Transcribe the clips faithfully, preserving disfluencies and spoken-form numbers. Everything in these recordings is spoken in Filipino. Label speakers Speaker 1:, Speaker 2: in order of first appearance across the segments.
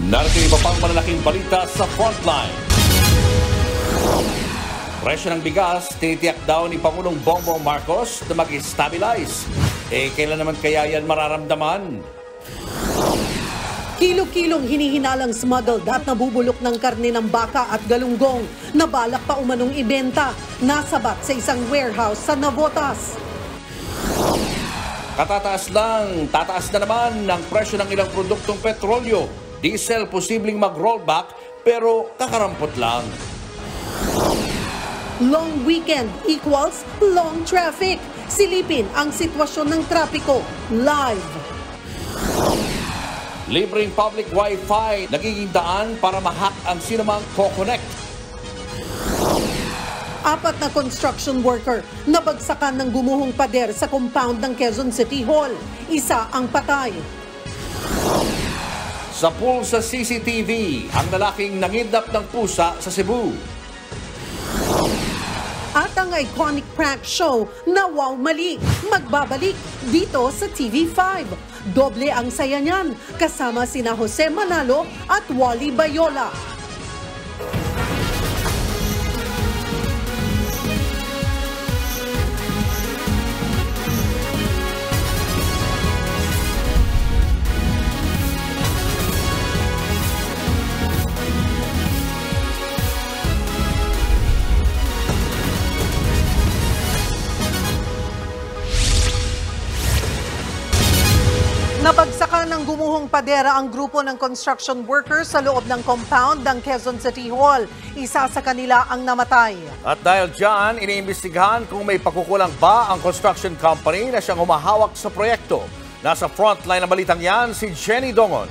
Speaker 1: Narating iba pang malalaking balita sa Frontline. Presyo ng bigas, tinitiyak daw ni Pangulong Bongbong Marcos na mag-stabilize. Eh, kailan naman kaya yan mararamdaman?
Speaker 2: Kilo-kilong hinihinalang smuggled at nabubulok ng karne ng baka at galunggong na balak pa umanong ibenta, nasabat sa isang warehouse sa Navotas.
Speaker 1: Katataas lang, tataas na naman ang presyo ng ilang produktong petrolyo. Diesel posibleng mag-rollback pero kakarampot lang.
Speaker 2: Long weekend equals long traffic. Silipin ang sitwasyon ng trapiko live.
Speaker 1: Libreng public wifi nagiging daan para ma-hack ang sinumang ko-connect.
Speaker 2: Apat na construction worker nabagsakan ng gumuhong pader sa compound ng Quezon City Hall. Isa ang patay.
Speaker 1: Sa pool sa C C T V, ang lalaking nangidnap ng pusa sa Cebu.
Speaker 2: At ang iconic prank show na Wow Mali, magbabalik dito sa T V five. Doble ang saya niyan, kasama sina Jose Manalo at Wally Bayola. Nabagsakan ng gumuhong padera ang grupo ng construction workers sa loob ng compound ng Quezon City Hall. Isa sa kanila ang namatay.
Speaker 1: At dahil dyan, iniimbestigahan kung may pagkukulang ba ang construction company na siyang humahawak sa proyekto. Nasa frontline ng balitang yan, si Jenny Dongon.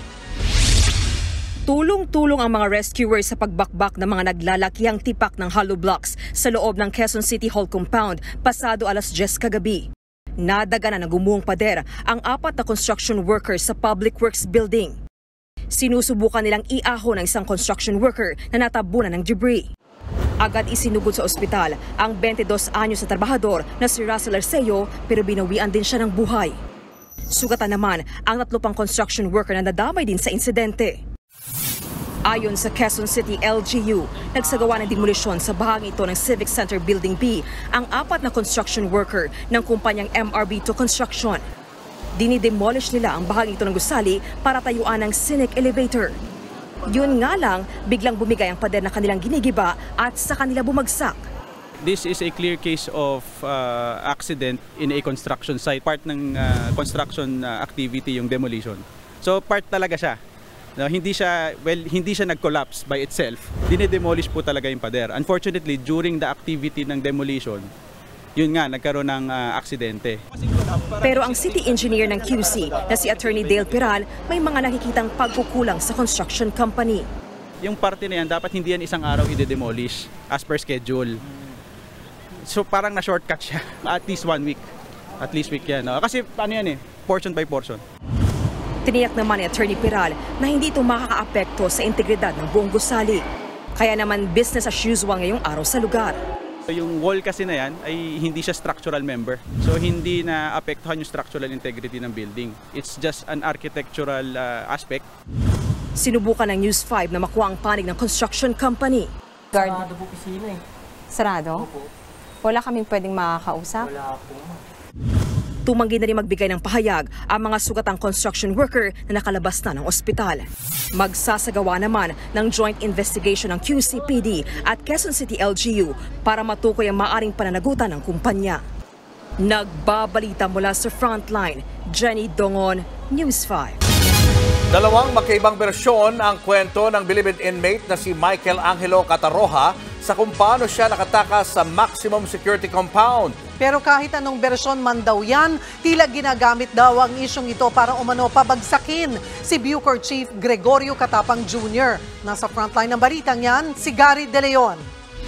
Speaker 3: Tulong-tulong ang mga rescuers sa pagbakbak ng mga naglalakihang tipak ng hollow blocks sa loob ng Quezon City Hall compound pasado alas diyes kagabi. Nadaganan ng gumuhong pader ang apat na construction workers sa Public Works Building. Sinusubukan nilang iaho ng isang construction worker na natabunan ng debris. Agad isinugod sa ospital ang twenty-dos anyos na trabahador na si Russell Arceo pero binawian din siya ng buhay. Sugatan naman ang tatlo pang construction worker na nadamay din sa insidente. Ayon sa Quezon City L G U, nagsagawa ng demolisyon sa bahagi ito ng Civic Center Building B ang apat na construction worker ng kumpanyang M R B two Construction. Dinidemolish nila ang bahagi ito ng gusali para tayuan ng scenic elevator. Yun nga lang, biglang bumigay ang pader na kanilang ginigiba at sa kanila bumagsak.
Speaker 4: This is a clear case of uh, accident in a construction site. Part ng uh, construction uh, activity yung demolition. So part talaga siya. No, hindi siya well hindi siya nag-collapse by itself. Dinedemolish po talaga yung pader. Unfortunately, during the activity ng demolition, yun nga nagkaroon ng uh, aksidente.
Speaker 3: Pero ang city engineer ng Q C na si Attorney Dale Piral may mga nakikitang pagkukulang sa construction company.
Speaker 4: Yung parte na yan dapat hindi yan isang araw i-demolish as per schedule. So parang na-shortcut siya. At least one week. At least week yan. No? Kasi ano yan eh, portion by portion.
Speaker 3: Tiniyak naman ni Attorney Piral na hindi ito makakaapekto sa integridad ng buong gusali. Kaya naman business as usual ngayong araw sa lugar.
Speaker 4: Yung wall kasi na yan ay hindi siya structural member. So hindi na apektuhan yung structural integrity ng building. It's just an architectural uh, aspect.
Speaker 3: Sinubukan ng News five na makuha ang panig ng construction company.
Speaker 5: Sarado po pisina eh. Sarado? Opo. Wala kaming pwedeng makakausap?
Speaker 6: Wala po.
Speaker 3: Tumanggi na rin magbigay ng pahayag ang mga sugatang construction worker na nakalabas na ng ospital. Magsasagawa naman ng joint investigation ng Q C P D at Quezon City L G U para matukoy ang maaring pananagutan ng kumpanya. Nagbabalita mula sa Frontline, Jenny Dongon, News five.
Speaker 1: Dalawang magkaibang bersyon ang kwento ng bilibid inmate na si Michael Angelo Cataroha sa kung paano siya nakatakas sa maximum security compound.
Speaker 2: Pero kahit anong bersyon man daw yan, tila ginagamit daw ang isyong ito para umano pabagsakin si Bucor Chief Gregorio Catapang Junior Nasa frontline ng balitang yan, si Gary De Leon.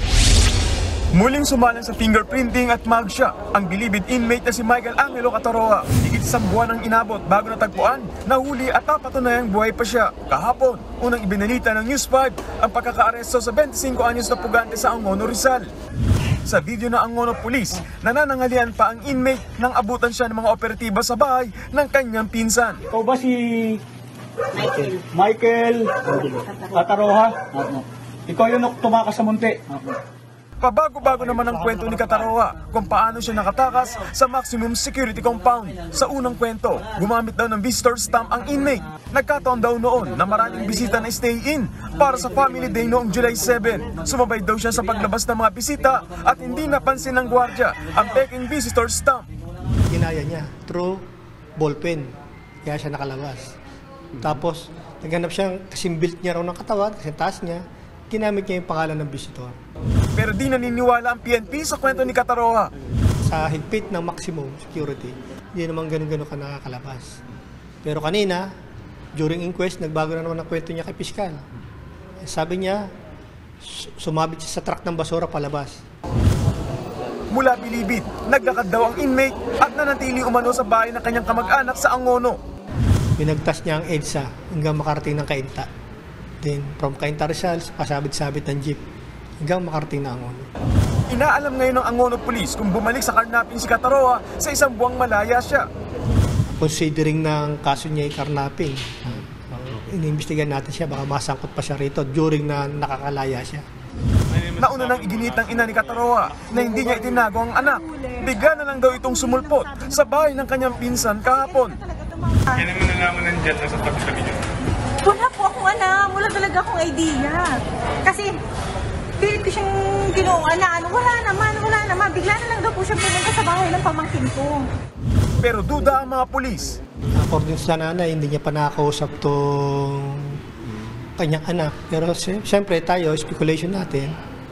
Speaker 7: Muling sumalang sa fingerprinting at mugshot ang bilibid inmate na si Michael Angelo Cataroha. Higit isang buwan ang inabot bago natagpuan, nahuli at napatunayang buhay pa siya. Kahapon, unang ibinalita ng News five ang pagkakaaresto sa twenty-five anyos na pugante sa Angono, Rizal. Sa video na Angono Police, nananangalian pa ang inmate nang abutan siya ng mga operatiba sa bahay ng kanyang pinsan.
Speaker 6: Ikaw ba si Michael. Michael Kataroha. Ikaw yung tumakas sa munti.
Speaker 7: Pabago-bago naman ang kwento ni Kataroha kung paano siya nakatakas sa maximum security compound. Sa unang kwento, gumamit daw ng visitor stamp ang inmate. Nagkataon daw noon na maraming bisita na stay-in para sa family day noong July seven. Sumabay daw siya sa paglabas ng mga bisita at hindi napansin ng gwardya ang peking visitor stamp.
Speaker 8: Ginaya niya through ballpen, kaya siya nakalabas. Tapos, naghanap siyang kasing built niya raw ng katawan, kasi taas niya, ginamit niya yung pangalan ng visitor.
Speaker 7: Pero di naniniwala ang P N P sa kwento ni Kataroha.
Speaker 8: Sa higpit ng maximum security, hindi naman ganun-ganun ka nakakalabas. Pero kanina, during inquest, nagbago na naman ang kwento niya kay Piskal. Sabi niya, sumabit siya sa truck ng basura palabas.
Speaker 7: Mula Bilibid, naglakad daw ang inmate at nanatili umano sa bahay ng kanyang kamag-anak sa Angono.
Speaker 8: Pinagtas niya ang EDSA hanggang makarating ng Cainta. Then, from Cainta Rizal, pasabit-sabit ng jeep hanggang makarating na Angono.
Speaker 7: Inaalam ngayon ng Angono Police kung bumalik sa karnaping si Kataroha sa isang buwang malaya siya.
Speaker 8: Considering ng kaso niya ay karnaping, uh, iniimbestigan natin siya, baka masangkot pa siya rito during na nakakalaya siya.
Speaker 7: Nauna nang iginit ng ina ni Kataroha na hindi niya itinago ang anak. Bigla na lang daw itong sumulpot sa bahay ng kanyang pinsan kahapon.
Speaker 6: Kaya naman nalaman nandyan na sa tabi kami niyo.
Speaker 9: Wala po akong alam. Wala talaga akong idea. Kasi, pilit ko siyang ginawa na ano. Wala naman, wala naman. Bigla na lang daw po siya pumunta sa bahay ng pamangkin ko.
Speaker 7: Pero duda ang mga pulis.
Speaker 8: According sa nanay, hindi niya pa nakakausap tong kanyang anak. Pero siyempre tayo, speculation natin,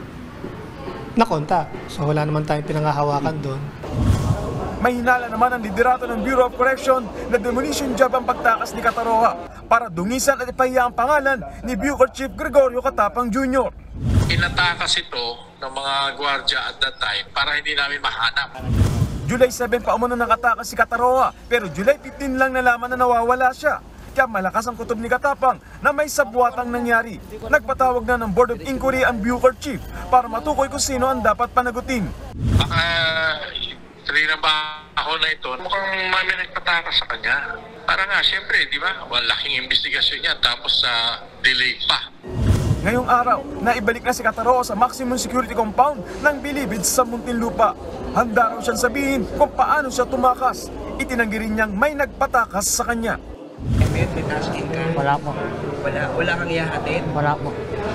Speaker 8: nakontak. So wala naman tayong pinangahawakan doon.
Speaker 7: May hinala naman ang liderato ng Bureau of Correction na demolition job ang pagtakas ni Kataroha para dungisan at ipahiya ang pangalan ni Bucor Chief Gregorio Katapang Junior
Speaker 10: Inatakas ito ng mga gwardya at that time para hindi namin mahanap.
Speaker 7: July seven pa umano nakatakas si Kataroha pero July fifteen lang nalaman na nawawala siya. Kaya malakas ang kutob ni Katapang na may sabwatang nangyari. Nagpatawag na ng Board of Inquiry ang Bucor Chief para matukoy kung sino ang dapat panagutin.
Speaker 10: Baka Kanina ba ako na ito, mukhang may nagpatakas sa kanya. Para nga, siyempre, di ba? Malaking investigasyon niya, tapos sa uh, delay pa.
Speaker 7: Ngayong araw, naibalik na si Kataroha sa maximum security compound ng Bilibid sa Muntinlupa. Handa raw siyang sabihin kung paano siya tumakas. Itinanggi rin niyang may nagpatakas sa kanya.
Speaker 11: May tasking ka?
Speaker 12: Wala po.
Speaker 11: Wala, wala kang ihahatid?
Speaker 12: Wala po.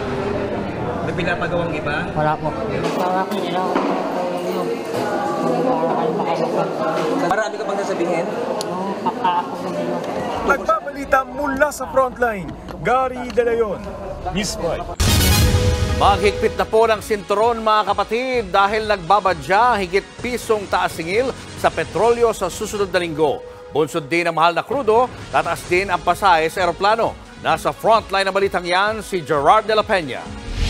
Speaker 11: May pinapagawang iba?
Speaker 12: Wala po. Wala ko nila.
Speaker 11: Marami ka bang sasabihin?
Speaker 12: Oo, kakaako na nila.
Speaker 7: Nagbabalita mula sa frontline, Gary De Leon, News five.
Speaker 1: Maghigpit na po ng sinturon mga kapatid dahil nagbabadya higit pisong taas singil sa petrolyo sa susunod na linggo. Bunsod din ang mahal na krudo, tataas din ang pasahe sa eroplano. Nasa frontline ng balitang yan si Gerard de la Peña.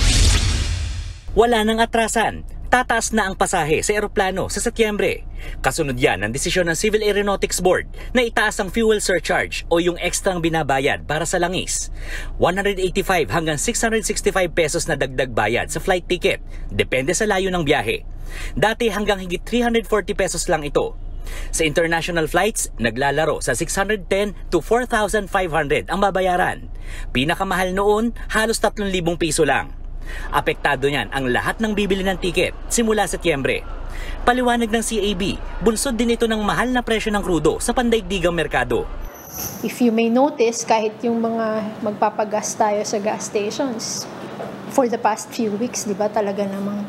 Speaker 13: Wala nang atrasan. Tataas na ang pasahe sa eroplano sa Setyembre. Kasunod yan ang desisyon ng Civil Aeronautics Board na itaas ang fuel surcharge o yung ekstrang binabayad para sa langis. one hundred eighty-five hanggang six hundred sixty-five pesos na dagdag bayad sa flight ticket, depende sa layo ng biyahe. Dati hanggang higit three hundred forty pesos lang ito. Sa international flights, naglalaro sa six hundred ten to four thousand five hundred ang babayaran. Pinakamahal noon, halos three thousand piso lang. Apektado niyan ang lahat ng bibili ng tiket simula Setyembre. Paliwanag ng C A B, bunsod din ito ng mahal na presyo ng krudo sa pandaigdigang merkado.
Speaker 14: If you may notice, kahit yung mga magpapagas tayo sa gas stations, for the past few weeks, di ba talaga namang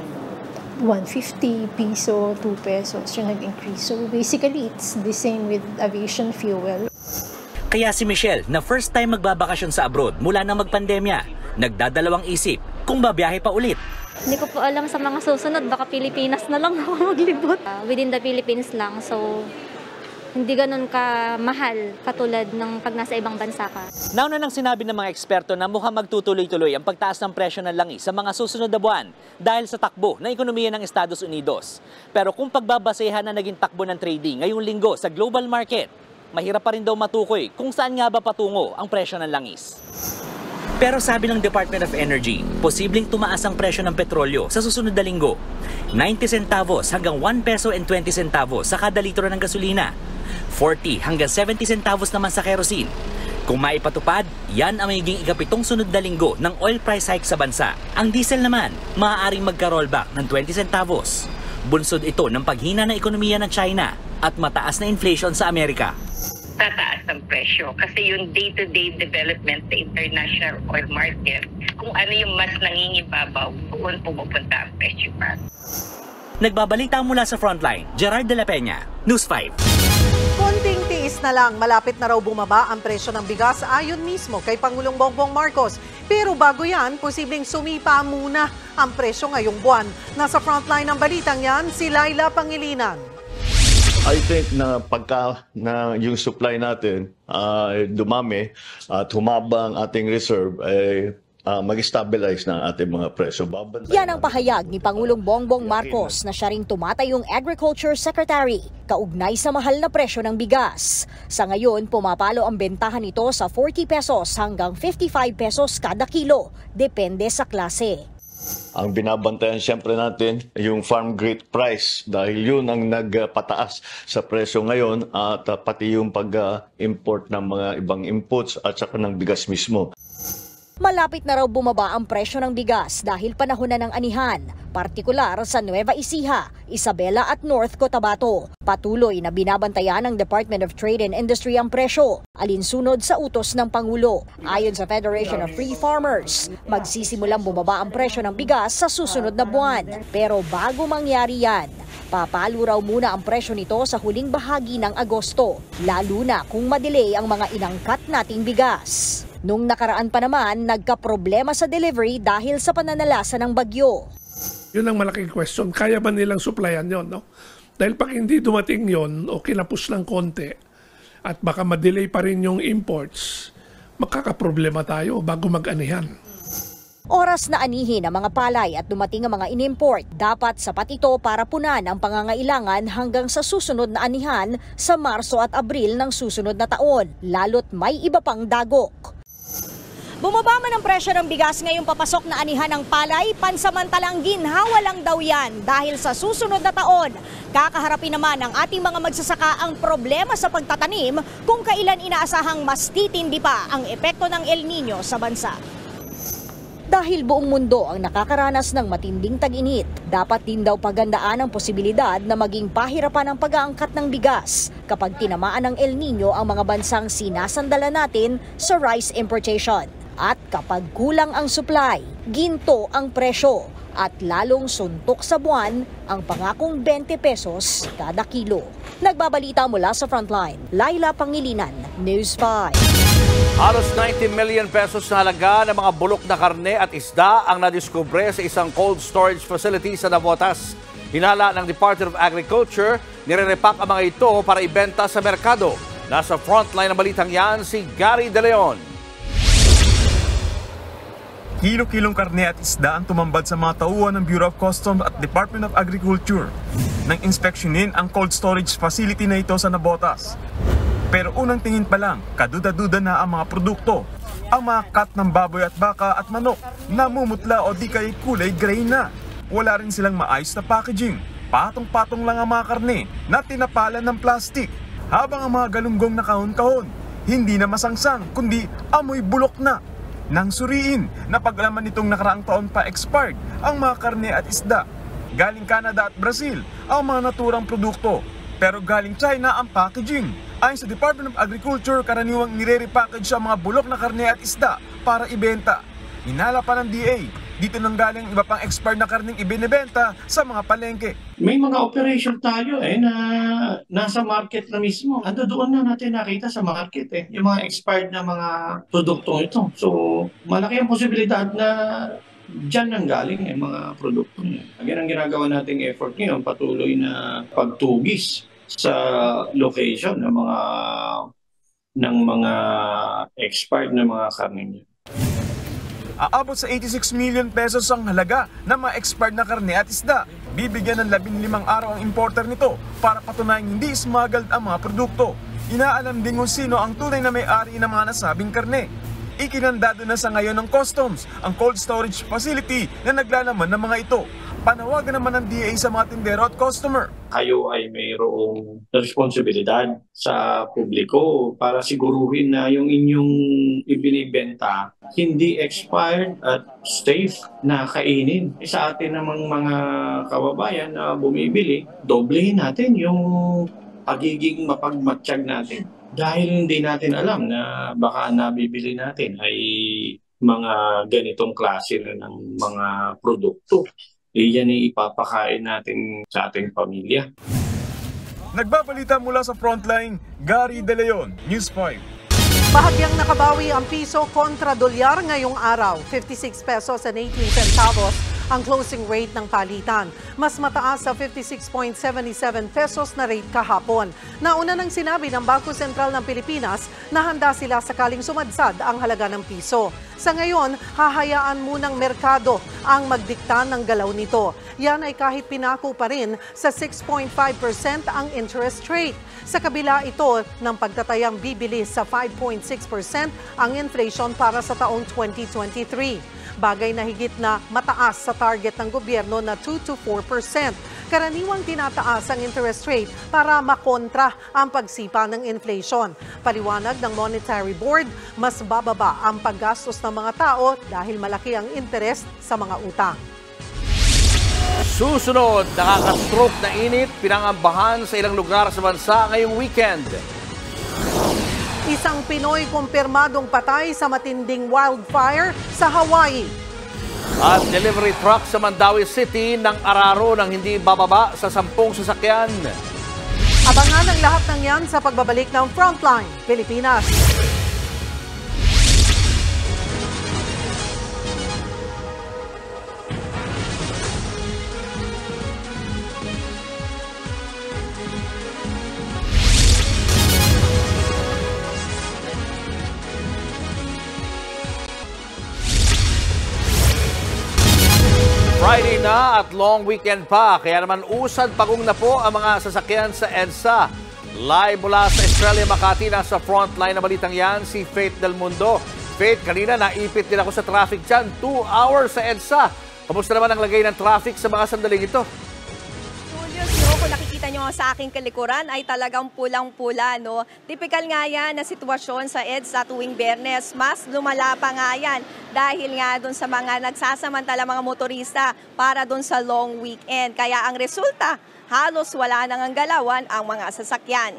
Speaker 14: one fifty piso, two pesos yung nag-increase. So basically, it's the same with aviation fuel.
Speaker 13: Kaya si Michelle, na first time magbabakasyon sa abroad mula nang magpandemya, nagdadalawang isip kung babiyahe pa ulit.
Speaker 15: Hindi ko po alam sa mga susunod, baka Pilipinas na lang ako maglibot. Uh, within the Philippines lang, so hindi ganun ka-mahal katulad ng pag nasa ibang bansa ka.
Speaker 13: Nauna nang sinabi ng mga eksperto na mukhang magtutuloy-tuloy ang pagtaas ng presyo ng langis sa mga susunod na buwan dahil sa takbo ng ekonomiya ng Estados Unidos. Pero kung pagbabasehan na naging takbo ng trading ngayong linggo sa global market, mahirap pa rin daw matukoy kung saan nga ba patungo ang presyo ng langis. Pero sabi ng Department of Energy, posibleng tumaas ang presyo ng petrolyo sa susunod na linggo. ninety centavos hanggang one peso and twenty centavos sa kada litro ng gasolina. forty hanggang seventy centavos naman sa kerosene. Kung maipatupad, yan ang magiging ikapitong sunod na linggo ng oil price hike sa bansa. Ang diesel naman, maaaring magka-rollback ng twenty centavos. Bunsod ito ng paghina ng ekonomiya ng China at mataas na inflation sa Amerika.
Speaker 16: Tataas ang presyo kasi yung day-to-day development sa international oil market, kung ano yung mas nangingibabaw, doon pumupunta ang presyo pa.
Speaker 13: Nagbabalita mula sa Frontline, Gerard de la Peña, News five.
Speaker 2: Konting tiis na lang, malapit na raw bumaba ang presyo ng bigas ayon mismo kay Pangulong Bongbong Marcos. Pero bago yan, posibleng sumipa muna ang presyo ngayong buwan. Nasa frontline ng balitang yan, si Laila Pangilinan.
Speaker 17: I think na pagka na yung supply natin uh, dumami at humaba ang ating reserve, eh, Uh, mag-stabilize na ating mga presyo. Babantay
Speaker 18: Yan ang pahayag ni Pangulong Bongbong Marcos na siya ring tumatayong Agriculture Secretary, kaugnay sa mahal na presyo ng bigas. Sa ngayon, pumapalo ang bentahan nito sa forty pesos hanggang fifty-five pesos kada kilo, depende sa klase.
Speaker 17: Ang binabantayan siyempre natin yung farm gate price dahil yun ang nagpataas sa presyo ngayon at uh, pati yung pag-import ng mga ibang inputs at saka ng bigas mismo.
Speaker 18: Malapit na raw bumaba ang presyo ng bigas dahil panahon na ng anihan, partikular sa Nueva Ecija, Isabela at North Cotabato. Patuloy na binabantayan ng Department of Trade and Industry ang presyo, alinsunod sa utos ng Pangulo. Ayon sa Federation of Free Farmers, magsisimulang bumaba ang presyo ng bigas sa susunod na buwan. Pero bago mangyari yan, papalo raw muna ang presyo nito sa huling bahagi ng Agosto, lalo na kung madelay ang mga inangkat nating bigas. Nung nakaraan pa naman, nagka-problema sa delivery dahil sa pananalasa ng bagyo.
Speaker 19: Yun ang malaking question. Kaya ba nilang supplyan yon, no? Dahil pag hindi dumating yon o kinapos ng konti at baka madelay pa rin yung imports, makakaproblema tayo bago mag-anihan.
Speaker 18: Oras na anihin ang mga palay at dumating ang mga inimport. Dapat sapat ito para punan ang pangangailangan hanggang sa susunod na anihan sa Marso at Abril ng susunod na taon, lalo't may iba pang dagok. Bumaba man ang presyo ng bigas ngayong papasok na anihan ng palay, pansamantalang ginhawa lang daw yan dahil sa susunod na taon. Kakaharapin naman ng ating mga magsasaka ang problema sa pagtatanim kung kailan inaasahang mas titindi pa ang epekto ng El Nino sa bansa. Dahil buong mundo ang nakakaranas ng matinding tag-init, dapat din daw pagandaan ang posibilidad na maging pahirapan ang pag-aangkat ng bigas kapag tinamaan ng El Nino ang mga bansang sinasandala natin sa rice importation. At kapag kulang ang supply, ginto ang presyo at lalong suntok sa buwan ang pangakong twenty pesos kada kilo. Nagbabalita mula sa Frontline, Laila Pangilinan, News five.
Speaker 1: Halos ninety million pesos na halaga ng mga bulok na karne at isda ang nadiskubre sa isang cold storage facility sa Navotas. Hinala ng Department of Agriculture, nire-repack ang mga ito para ibenta sa merkado. Nasa frontline ng balitang yan si Gary De Leon.
Speaker 7: Kilo-kilong karne at isda ang tumambad sa mga tauhan ng Bureau of Customs at Department of Agriculture nang inspeksyonin ang cold storage facility na ito sa Navotas. Pero unang tingin pa lang, kaduda-duda na ang mga produkto. Ang mga cut ng baboy at baka at manok, namumutla o di kay kulay gray na. Wala rin silang maayos na packaging. Patong-patong lang ang mga karne na tinapalan ng plastic. Habang ang mga galunggong na kahon-kahon, hindi na masangsang kundi amoy bulok na. Nang suriin na paglaman nitong nakaraang taon pa expired ang mga karne at isda. Galing Canada at Brazil ang mga naturang produkto. Pero galing China ang packaging. Ayon sa Department of Agriculture, karaniwang nire-repackage ang mga bulok na karne at isda para ibenta. Hinala pa ng D A, dito nang galing iba pang expired na karneng ibinebenta sa mga palengke.
Speaker 20: May mga operation tayo eh na nasa market na mismo. Ando doon na natin nakita sa market eh, yung mga expired na mga produktong ito. So malaki ang posibilidad na diyan nang galing yung mga produkto niya. Again, ang ginagawa nating effort ngayon, patuloy na pagtugis sa location ng mga ng mga expired na mga karne niya.
Speaker 7: Aabot sa eighty-six million pesos ang halaga ng mga expired na karne at isda. Bibigyan ng labing limang araw ang importer nito para patunayang hindi smuggled ang mga produkto. Inaalam din kung sino ang tunay na may-ari ng mga nasabing karne. Ikinandado na sa ngayon ng customs ang cold storage facility na naglalaman ng mga ito. Panawagan naman ng D A sa mga tindero at customer.
Speaker 20: Kayo ay mayroong responsibilidad sa publiko para siguruhin na yung inyong ibinibenta hindi expired at safe na kainin. Sa atin namang mga kababayan na bumibili, doblehin natin yung pagiging mapagmatsyag natin. Dahil hindi natin alam na baka nabibili natin ay mga ganitong klase na ng mga produkto. Iyan ay ipapakain natin sa ating pamilya.
Speaker 7: Nagbabalita mula sa Frontline, Gary De Leon, News five.
Speaker 2: Bahagyang nakabawi ang piso kontra dolyar ngayong araw. fifty-six pesos and eighteen centavos ang closing rate ng palitan. Mas mataas sa fifty-six point seven seven pesos na rate kahapon. Nauna nang sinabi ng Bangko Sentral ng Pilipinas na handa sila sakaling sumadsad ang halaga ng piso. Sa ngayon, hahayaan munang merkado ang magdikta ng galaw nito. Yan ay kahit pinako pa rin sa six point five percent ang interest rate. Sa kabila ito ng pagtatayang bibilis sa five point six percent ang inflation para sa taong twenty twenty-three. Bagay na higit na mataas sa target ng gobyerno na two to four percent. Karaniwang tinataas ang interest rate para makontra ang pagsipa ng inflation. Paliwanag ng Monetary Board, mas bababa ang paggastos ng mga tao dahil malaki ang interest sa mga utang.
Speaker 1: Susunod, nakaka-stroke na init, pinangambahan sa ilang lugar sa bansa ngayong weekend.
Speaker 2: Isang Pinoy kumpirmadong patay sa matinding wildfire sa Hawaii.
Speaker 1: At delivery truck sa Mandawi City ng araro ng hindi bababa sa sampung sasakyan.
Speaker 2: Abangan ang lahat ng yan sa pagbabalik ng Frontline Pilipinas.
Speaker 1: Friday na at long weekend pa, kaya naman usad pagong na po ang mga sasakyan sa EDSA. Live mula sa Estrella, Makati, nasa frontline na balitang yan, si Faith Del Mundo. Faith, kanina naipit din ako sa traffic dyan, two hours sa EDSA. Kamusta naman ang lagay ng traffic sa mga sandaling ito?
Speaker 21: Julius, no, kung nakikita nyo sa aking kalikuran ay talagang pulang-pula. No? Typical nga yan na sitwasyon sa EDSA tuwing Biyernes. Mas lumala pa nga yan dahil nga doon sa mga nagsasamantala mga motorista para doon sa long weekend. Kaya ang resulta, halos wala nang ang galawan ang mga sasakyan.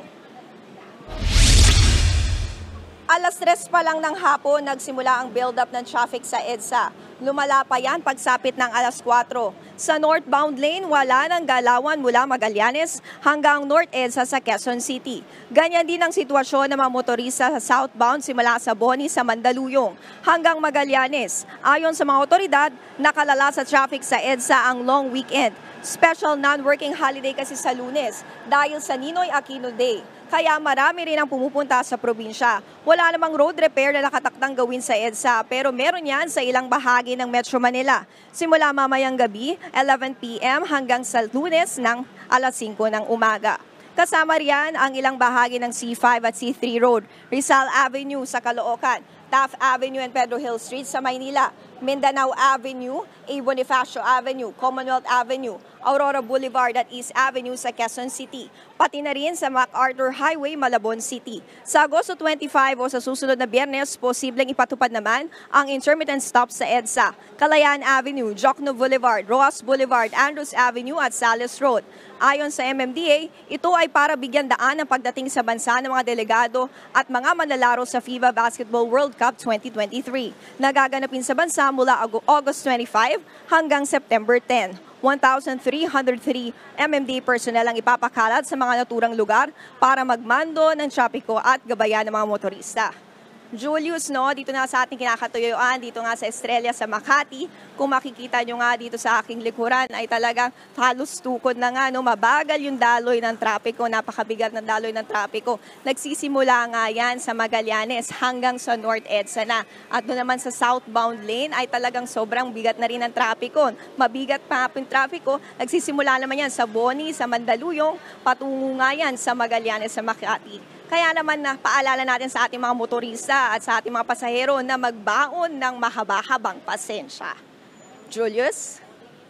Speaker 21: Alas tres pa lang ng hapon, nagsimula ang build-up ng traffic sa EDSA. Lumala pa yan pagsapit ng alas kwatro. Sa northbound lane, wala nang galawan mula Magallanes hanggang North EDSA sa Quezon City. Ganyan din ang sitwasyon ng mga motorista sa southbound simula sa Boni sa Mandaluyong hanggang Magallanes. Ayon sa mga otoridad, nakalala sa traffic sa EDSA ang long weekend. Special non-working holiday kasi sa Lunes dahil sa Ninoy Aquino Day. Kaya marami rin ang pumupunta sa probinsya. Wala namang road repair na nakatakdang gawin sa EDSA pero meron yan sa ilang bahagi ng Metro Manila. Simula mamayang gabi, eleven p m hanggang sa Lunes ng alas singko ng umaga. Kasama riyan ang ilang bahagi ng C five at C three Road, Rizal Avenue sa Caloocan, Taft Avenue and Pedro Hill Street sa Maynila, Mindanao Avenue, A. Bonifacio Avenue, Commonwealth Avenue, Aurora Boulevard at East Avenue sa Quezon City, pati na rin sa MacArthur Highway, Malabon City. Sa Agosto twenty-five o sa susunod na Biyernes, posibleng ipatupad naman ang intermittent stop sa EDSA, Kalayaan Avenue, Jocno Boulevard, Roas Boulevard, Andrews Avenue at Salis Road. Ayon sa M M D A, ito ay para bigyan daan ang pagdating sa bansa ng mga delegado at mga manlalaro sa FIBA Basketball World Cup twenty twenty-three. Nagaganapin sa bansa mula August twenty-five hanggang September ten. one thousand three hundred three M M D A personnel ang ipapakalat sa mga naturang lugar para magmando ng trapiko at gabayan ng mga motorista. Julius, no, dito na sa ating kinakatuyuan, dito nga sa Estrella sa Makati. Kung makikita nyo nga dito sa aking likuran ay talagang halos tukod na nga, no, mabagal yung daloy ng trapiko, napakabigat ng daloy ng trapiko. Nagsisimula nga yan sa Magallanes hanggang sa North EDSA na. At doon naman sa southbound lane ay talagang sobrang bigat na rin ang trapiko. Mabigat pa yung trapiko, nagsisimula naman yan sa Boni, sa Mandaluyong, patungo nga yan sa Magallanes sa Makati. Kaya naman na paalala natin sa ating mga motorista at sa ating mga pasahero na magbaon ng mahaba-habang pasensya. Julius?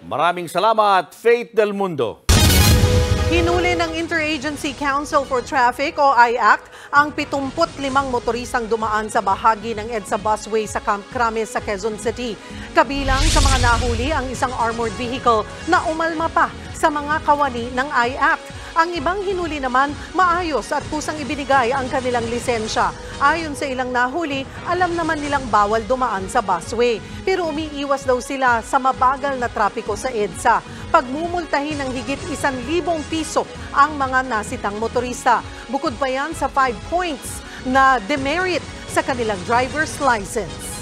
Speaker 1: Maraming salamat, Faith Del Mundo.
Speaker 2: Hinuli ng Interagency Council for Traffic o I A C T ang pitungput limang motoristang dumaan sa bahagi ng EDSA busway sa Camp Crame sa Quezon City. Kabilang sa mga nahuli ang isang armored vehicle na umalma pa sa mga kawani ng I A C T. Ang ibang hinuli naman, maayos at kusang ibinigay ang kanilang lisensya. Ayon sa ilang nahuli, alam naman nilang bawal dumaan sa busway. Pero umiiwas daw sila sa mabagal na trapiko sa EDSA. Pagmumultahin ng higit isang libong piso ang mga nasitang motorista. Bukod pa yan sa five points na demerit sa kanilang driver's license.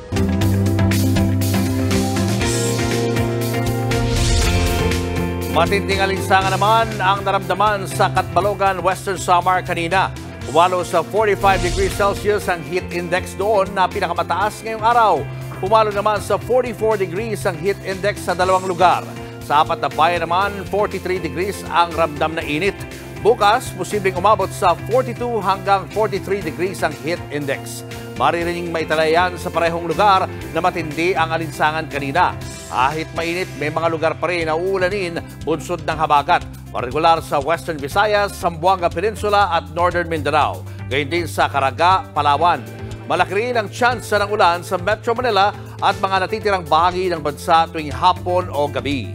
Speaker 1: Matinding alinsangan naman ang naramdaman sa Catbalogan, Western Samar kanina. Umalo sa forty-five degrees Celsius ang heat index doon na pinakamataas ngayong araw. Umalo naman sa forty-four degrees ang heat index sa dalawang lugar. Sa apat na bayan naman, forty-three degrees ang ramdam na init. Bukas, posibleng umabot sa forty-two hanggang forty-three degrees ang heat index. Maririnig maitalayan sa parehong lugar na matindi ang alinsangan kanina. Kahit mainit, may mga lugar pa rin na uulanin bunsod ng habagat. Regular sa Western Visayas, Zamboanga Peninsula at Northern Mindanao. Gayun din sa Caraga, Palawan. Malaki rin ang tsansa ng ulan sa Metro Manila at mga natitirang bahagi ng bansa tuwing hapon o gabi.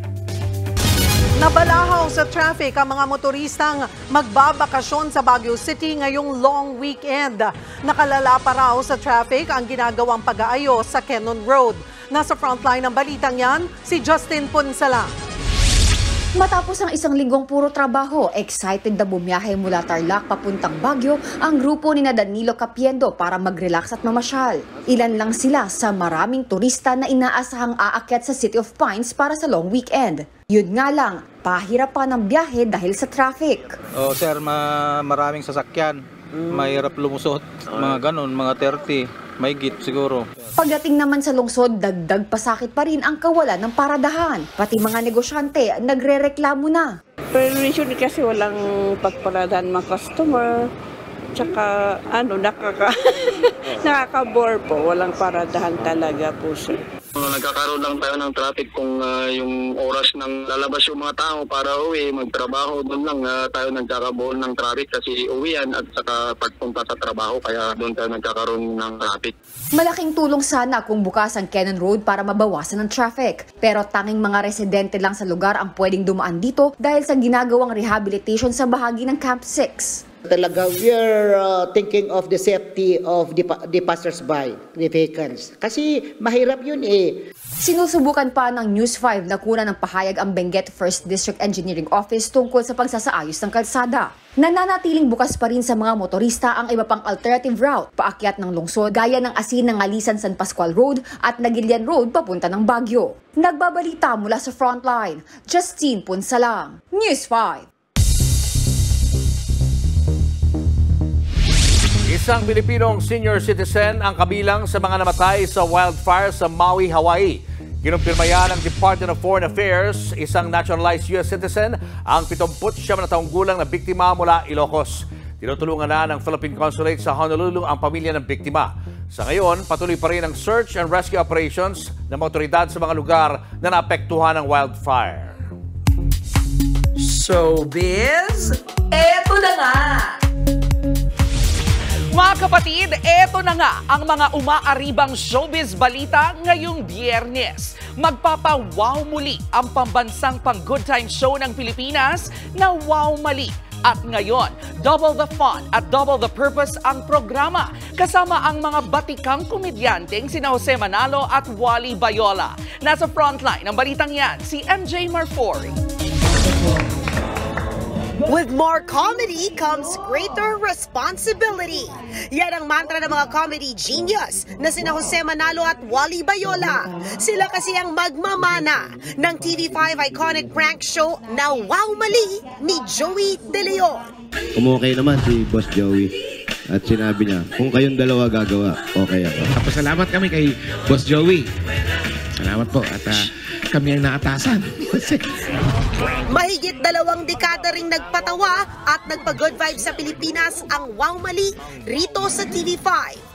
Speaker 2: Nabalahaw sa traffic ang mga motoristang magbabakasyon sa Baguio City ngayong long weekend. Nakalala pa raw sa traffic ang ginagawang pag-aayos sa Cannon Road. Nasa frontline ng balitang yan, si Justin Punsala.
Speaker 4: Matapos ang isang linggong puro trabaho, excited na bumiyahe mula Tarlac papuntang Baguio ang grupo ni Danilo Capiendo para mag-relax at mamasyal. Ilan lang sila sa maraming turista na inaasahang aakyat sa City of Pines para sa long weekend. Yun nga lang, pahirapan ang biyahe dahil sa traffic.
Speaker 22: Oh, sir, ma maraming sasakyan. Mahirap lumusot. Mga ganun, mga thirty. May git siguro.
Speaker 4: Pagdating naman sa lungsod, dagdag pasakit pa rin ang kawalan ng paradahan. Pati mga negosyante nagre-reklamo na.
Speaker 23: Pero usually kasi walang pagparadahan mga customer. Tsaka ano, nakaka nakaka-bore po. Walang paradahan talaga po sir.
Speaker 24: Nagkakaroon lang tayo ng traffic kung uh, yung oras ng lalabas yung mga tao para uwi, magtrabaho, doon lang uh, tayo nagkakabuo ng traffic kasi uwian at saka pagpunta sa trabaho kaya doon tayo nagkakaroon ng traffic.
Speaker 4: Malaking tulong sana kung bukas ang Cannon Road para mabawasan ang traffic. Pero tanging mga residente lang sa lugar ang pwedeng dumaan dito dahil sa ginagawang rehabilitation sa bahagi ng Camp six.
Speaker 25: Talaga, we are uh, thinking of the safety of the, the passers-by, the vehicles. Kasi mahirap yun eh.
Speaker 4: Sinusubukan pa ng News five na kunan ng pahayag ang Benguet First District Engineering Office tungkol sa pagsasaayos ng kalsada. Nananatiling bukas pa rin sa mga motorista ang iba pang alternative route paakyat ng lungsod gaya ng Asin ng Alisan San Pascual Road at Nagilian Road papunta ng Baguio. Nagbabalita mula sa Frontline, Justine Punsalang, News five.
Speaker 1: Isang Pilipinong senior citizen ang kabilang sa mga namatay sa wildfire sa Maui, Hawaii. Kinumpirma yan ng Department of Foreign Affairs, isang naturalized U S citizen, ang pitongput siyam na taong gulang na biktima mula Ilocos. Tinutulungan na ng Philippine Consulate sa Honolulu ang pamilya ng biktima. Sa ngayon, patuloy pa rin ang search and rescue operations ng mga otoridad sa mga lugar na naapektuhan ng wildfire.
Speaker 26: Showbiz, eto na nga! Mga kapatid, eto na nga ang mga umaaribang showbiz balita ngayong Biyernes. Magpapa-wow muli ang pambansang pang-good time show ng Pilipinas na Wow Mali. At ngayon, double the fun at double the purpose ang programa kasama ang mga batikang komedyanteng sina Jose Manalo at Wally Bayola. Nasa frontline ng balitang yan, si M J Marfori.
Speaker 27: With more comedy comes greater responsibility. Yan ang mantra ng mga comedy genius na sina Jose Manalo at Wally Bayola. Sila kasi ang magmamana ng T V five iconic prank show na Wow Mali ni Joey De Leon.
Speaker 28: Umukay naman si Boss Joey at sinabi niya, kung kayong dalawa gagawa, okay ako.
Speaker 29: Pasalamat kami kay Boss Joey. Salamat po at uh, kami ang naatasan.
Speaker 27: Mahigit dalawang dekada ring nagpatawa at nagpa-good vibes sa Pilipinas ang Wow Mali rito sa T V five.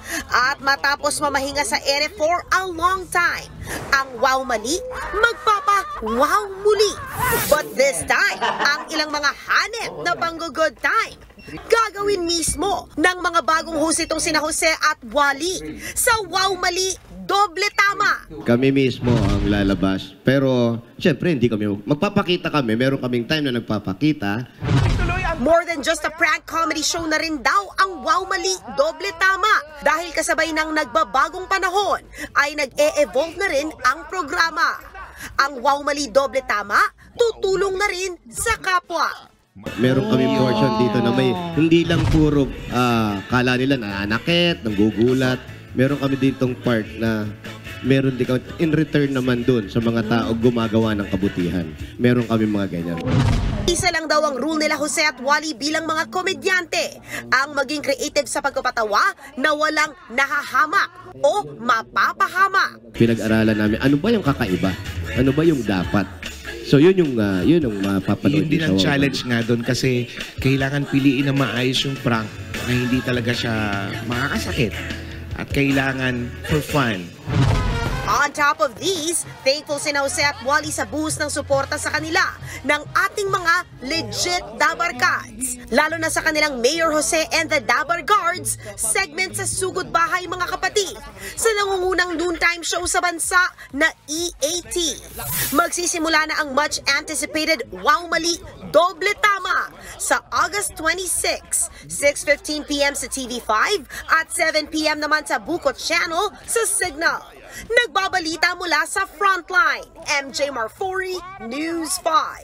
Speaker 27: At matapos mamahinga sa ere for a long time, ang wow mali magpapa-wow muli. But this time, ang ilang mga hanep na panggo-good time gagawin mismo ng mga bagong host itong sina Jose at Wally. Sa wow mali, doble tama.
Speaker 28: Kami mismo ang lalabas. Pero, syempre, hindi kami magpapakita kami. Meron kaming time na nagpapakita.
Speaker 27: More than just a prank comedy show na rin daw ang Wow Mali Doble Tama. Dahil kasabay ng nagbabagong panahon, ay nag-e-evolve na rin ang programa. Ang Wow Mali Doble Tama, tutulong na rin sa kapwa.
Speaker 28: Meron kami portion dito na may hindi lang puro uh, kala nila nananakit, nanggugulat. Meron kami ditong part na meron din kami in return naman dun sa mga tao gumagawa ng kabutihan. Meron kami mga ganyan.
Speaker 27: Isa lang daw ang rule nila Jose at Wally bilang mga komedyante, ang maging creative sa pagpapatawa na walang nahahamak o mapapahamak.
Speaker 28: Pinag-aralan namin ano ba yung kakaiba? Ano ba yung dapat? So yun yung uh, yun yung mapapanood.
Speaker 29: Yun din ang challenge nga doon kasi kailangan piliin na maayos yung prank na hindi talaga siya makakasakit at kailangan for fun.
Speaker 27: On top of these, thankful si Jose at Wally sa buhos ng suporta sa kanila ng ating mga legit Dabar Cats. Lalo na sa kanilang Mayor Jose and the Dabar Guards segment sa Sugod Bahay mga kapatid sa nangungunang noontime show sa bansa na E A T. Magsisimula na ang much anticipated Wow Mali Doble Tama sa August twenty-sixth, six fifteen p m sa T V five at seven p m naman sa Bukot Channel sa Signal. Nagbabalita mula sa Frontline, M J Marfori, News five.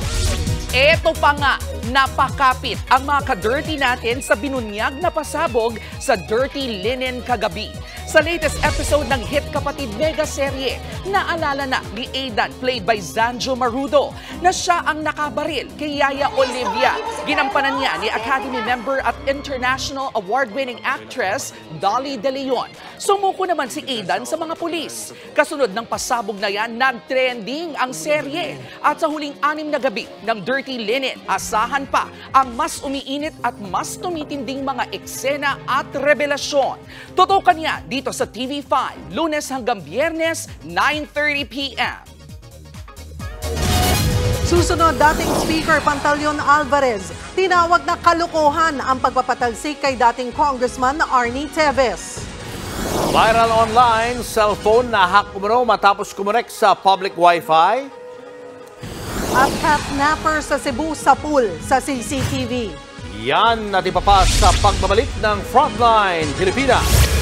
Speaker 26: Eto pa nga, napakapit ang mga ka-dirty natin sa binunyag na pasabog sa Dirty Linen kagabi. Sa latest episode ng hit kapatid mega serye, naalala na ni Aidan, played by Zanjo Marudo, na siya ang nakabaril kay Yaya Olivia. Ginampanan niya ni Academy member at international award-winning actress Dolly De Leon. Sumuko naman si Aidan sa mga pulis. Kasunod ng pasabog na yan, nag-trending ang serye. At sa huling anim na gabi ng Dirty Linen, asahan pa ang mas umiinit at mas tumitinding mga eksena at revelasyon. Tutukan niya dito sa T V five, Lunes hanggang Biyernes, nine thirty p m
Speaker 2: Susunod, dating Speaker Pantaleon Alvarez, tinawag na kalokohan ang pagpapatalsik kay dating Congressman Arnie Teves.
Speaker 1: Viral online, cellphone na hack umano matapos kumonek sa public wifi.
Speaker 2: At catnapper sa Cebu sa pool sa C C T V.
Speaker 1: Yan at iba pa sa pagbabalik ng Frontline Pilipinas.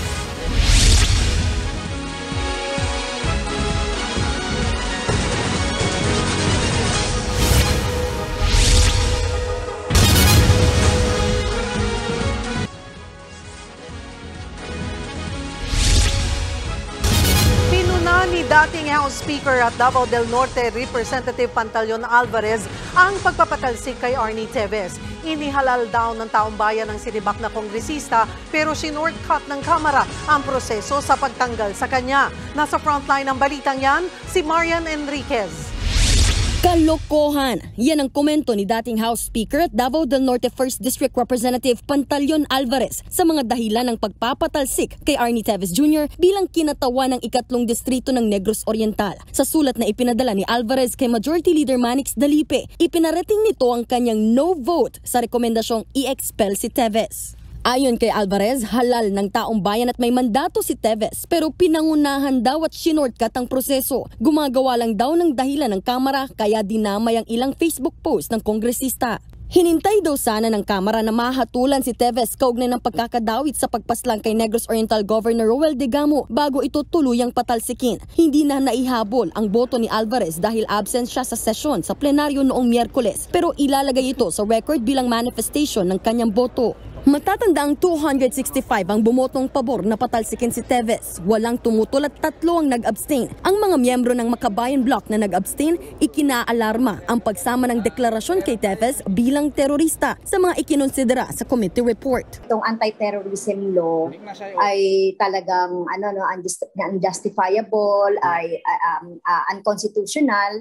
Speaker 2: Ni dating House Speaker at Davao del Norte Representative Pantaleon Alvarez ang pagpapatalsik kay Arnie Teves. Inihalal daw ng taong bayan ng sinibak na kongresista pero sinordcut ng Kamara ang proseso sa pagtanggal sa kanya. Nasa frontline ng balitang yan, si Marian Enriquez.
Speaker 3: Kalokohan! Yan ang komento ni dating House Speaker at Davao del Norte first District Representative Pantaleon Alvarez sa mga dahilan ng pagpapatalsik kay Arnie Teves Junior bilang kinatawa ng ikatlong distrito ng Negros Oriental. Sa sulat na ipinadala ni Alvarez kay Majority Leader Manix Dalipe, ipinarating nito ang kanyang no vote sa rekomendasyong i-expel si Teves. Ayon kay Alvarez, halal ng taong bayan at may mandato si Teves pero pinangunahan daw at shinortcut ang proseso. Gumagawa lang daw ng dahilan ng Kamara kaya dinamay ang ilang Facebook post ng kongresista. Hinintay daw sana ng Kamara na mahatulan si Teves kaugnay ng pagkakadawit sa pagpaslang kay Negros Oriental Governor Roel Degamo bago ito tuluyang patalsikin. Hindi na naihabol ang boto ni Alvarez dahil absent siya sa sesyon sa plenaryo noong Miyerkules pero ilalagay ito sa record bilang manifestation ng kanyang boto. Matatanda ang two hundred sixty-five ang bumotong pabor na patalsikin si Teves. Walang tumutol at tatlo ang nag-abstain. Ang mga miyembro ng Makabayan Bloc na nag-abstain, ikinaalarma ang pagsama ng deklarasyon kay Teves bilang terorista sa mga ikinonsidera sa committee report.
Speaker 5: Itong anti-terrorism law ay talagang ano no unjustifiable, ay um, uh, unconstitutional.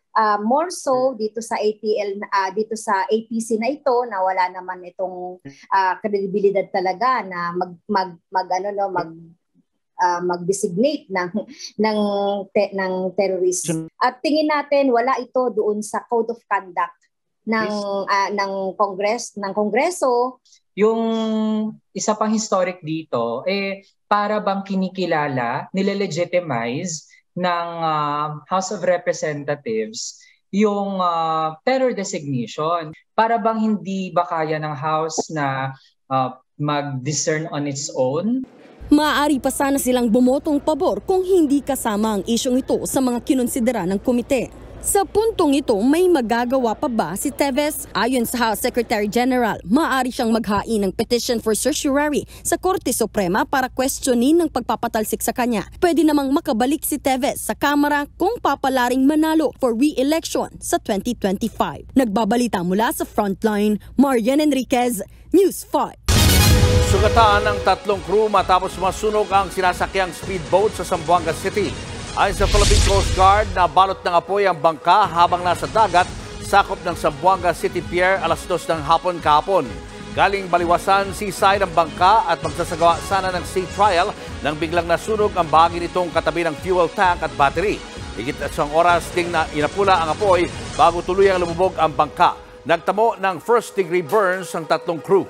Speaker 5: Uh, more so dito sa A T L, uh, dito sa A T C na ito na wala naman itong uh, kredibilidad talaga na mag mag, mag ano no mag uh, mag-designate ng ng te, ng terrorist. At tingin natin wala ito doon sa code of conduct ng uh, ng Congress ng Kongreso.
Speaker 6: Yung isa pang historic dito eh para bang kinikilala, nile-legitimize ng uh, House of Representatives yung uh, terror designation. Para bang hindi ba kaya ng House na uh, mag-discern on its own?
Speaker 3: Maaari pa sana silang bumotong pabor kung hindi kasama ang isyong ito sa mga kinonsidera ng komite. Sa puntong ito, may magagawa pa ba si Teves? Ayon sa House Secretary General, maaari siyang maghain ng petition for certiorari sa Korte Suprema para questionin ng pagpapatalsik sa kanya. Pwede namang makabalik si Teves sa Kamara kung papalaring manalo for re-election sa twenty twenty-five. Nagbabalita mula sa Frontline, Marian Enriquez, News five.
Speaker 1: Sugatan ng tatlong crew matapos masunog ang sinasakyang speedboat sa Zamboanga City. Ayon sa Philippine Coast Guard, nabalot ng apoy ang bangka habang nasa dagat, sakop ng Zamboanga City Pier alas dos ng hapon kahapon. Galing Baliwasan, seaside ang bangka at magsasagawa sana ng sea trial nang biglang nasunog ang bahagi nitong katabi ng fuel tank at battery. Higit at isang oras ding na inapula ang apoy bago tuluyang lumubog ang bangka. Nagtamo ng first degree burns ang tatlong crew.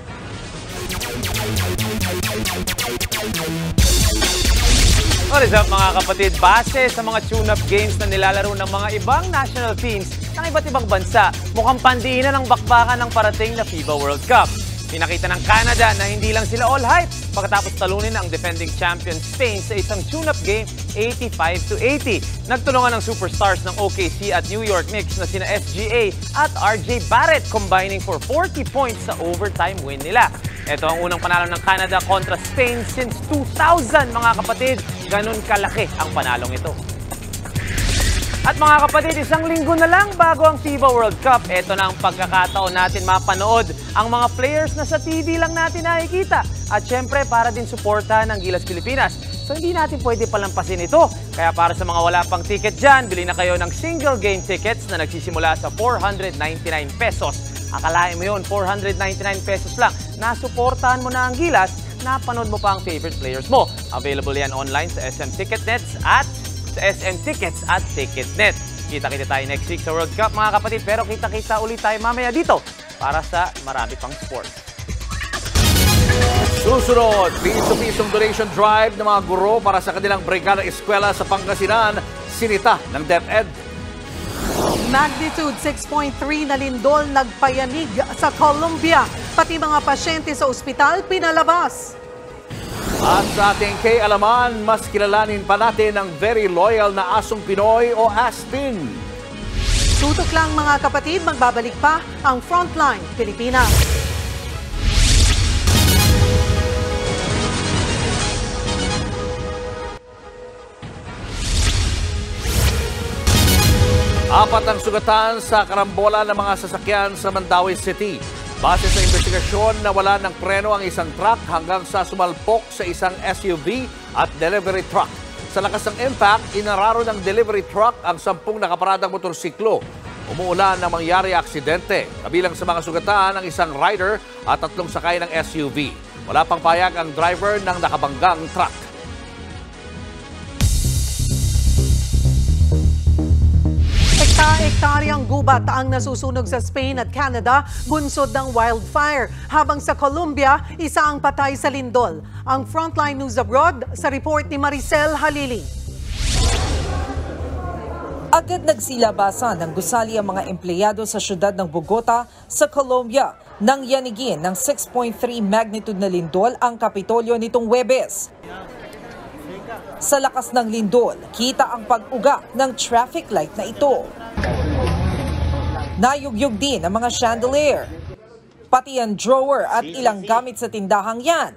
Speaker 8: What is up mga kapatid? Base sa mga tune-up games na nilalaro ng mga ibang national teams ng iba't ibang bansa, mukhang pandiinan ang bakbakan ng parating na FIBA World Cup. Pinakita ng Canada na hindi lang sila all hype pagkatapos talunin ang defending champion Spain sa isang tune-up game eighty-five to eighty. Nagtulungan ng superstars ng O K C at New York Knicks na sina S G A at R J Barrett combining for forty points sa overtime win nila. Ito ang unang panalo ng Canada kontra Spain since two thousand mga kapatid. Ganun kalaki ang panalong ito. At mga kapatid, isang linggo na lang bago ang FIBA World Cup. Ito na ang pagkakataon natin mapanood ang mga players na sa T V lang natin nakikita. At syempre, para din suportahan ng Gilas Pilipinas. So hindi natin pwede palampasin ito. Kaya para sa mga wala pang ticket dyan, bili na kayo ng single game tickets na nagsisimula sa four hundred ninety-nine pesos. Akalain mo yun, four hundred ninety-nine pesos lang. Nasuportahan mo na ang Gilas, napanood mo pa ang favorite players mo. Available yan online sa S M Ticketnets at sa S M Tickets at Ticketnet. Kita-kita tayo next week sa World Cup mga kapatid, pero kita-kita ulit tayo mamaya dito para sa marami pang sports.
Speaker 1: Susunod, piso-pisong donation drive ng mga guro para sa kanilang brigada eskwela sa Pangasinan, sinita ng DepEd.
Speaker 2: Magnitude six point three na lindol nagpayanig sa Colombia. Pati mga pasyente sa ospital pinalabas.
Speaker 1: At sa ating kay alaman, mas kilalanin pa natin ang very loyal na asong Pinoy o Aspin.
Speaker 2: Tutok lang mga kapatid, magbabalik pa ang Frontline Pilipinas.
Speaker 1: Apat ang sugatan sa karambola ng mga sasakyan sa Mandaue City. Base sa investigasyon, nawala ng preno ang isang truck hanggang sa sumalpok sa isang S U V at delivery truck. Sa lakas ng impact, inararo ng delivery truck ang sampung nakaparadang motorsiklo. Umuulan na mangyari aksidente. Kabilang sa mga sugatan ang isang rider at tatlong sakay ng S U V. Wala pang payag ang driver ng nakabanggang truck.
Speaker 2: Hektaryang gubat ang nasusunog sa Spain at Canada, bunsod ng wildfire. Habang sa Colombia, isa ang patay sa lindol. Ang Frontline News Abroad sa report ni Maricel Halili.
Speaker 9: Agad nagsilabasan ng gusali ang mga empleyado sa syudad ng Bogota sa Colombia nang yanigin ng six point three magnitude na lindol ang Kapitolyo nitong Huwebes. Sa lakas ng lindol, kita ang pag-uga ng traffic light na ito. Nayugyug din ang mga chandelier, pati ang drawer at ilang gamit sa tindahang yan.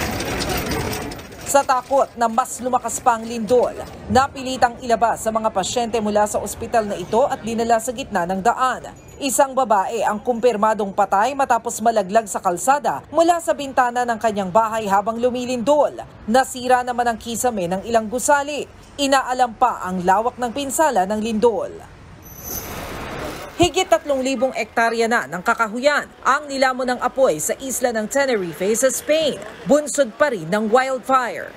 Speaker 9: Sa takot na mas lumakas pa ang lindol, napilitang ilabas sa mga pasyente mula sa ospital na ito at dinala sa gitna ng daan. Isang babae ang kumpirmadong patay matapos malaglag sa kalsada mula sa bintana ng kanyang bahay habang lumilindol. Nasira naman ang kisame ng ilang gusali. Inaalam pa ang lawak ng pinsala ng lindol. Higit tatlong libong ektarya na ng kakahuyan ang nilamon ng apoy sa isla ng Tenerife sa Spain. Bunsod pa rin ng wildfire.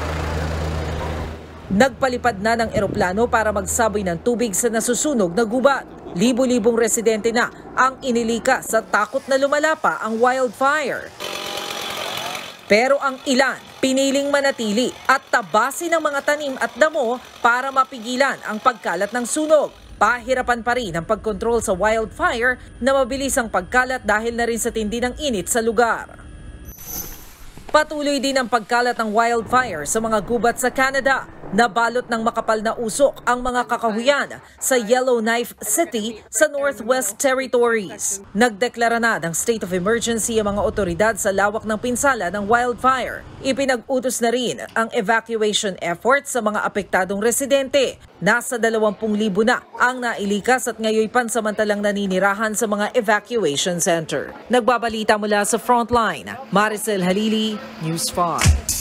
Speaker 9: Nagpalipad na ng eroplano para magsaboy ng tubig sa nasusunog na gubat. Libo-libong residente na ang inilika sa takot na lumala pa ang wildfire. Pero ang ilan, piniling manatili at tabasin ng mga tanim at damo para mapigilan ang pagkalat ng sunog. Pahirapan pa rin ang pagkontrol sa wildfire na mabilis ang pagkalat dahil na rin sa tindi ng init sa lugar. Patuloy din ang pagkalat ng wildfire sa mga gubat sa Canada. Nabalot ng makapal na usok ang mga kakahuyan sa Yellowknife City sa Northwest Territories. Nagdeklara na ng state of emergency ang mga otoridad sa lawak ng pinsala ng wildfire. Ipinag-utos na rin ang evacuation effort sa mga apektadong residente. Nasa dalawampung libo na ang nailikas at ngayon pansamantalang naninirahan sa mga evacuation center. Nagbabalita mula sa Frontline, Maricel Halili, News five.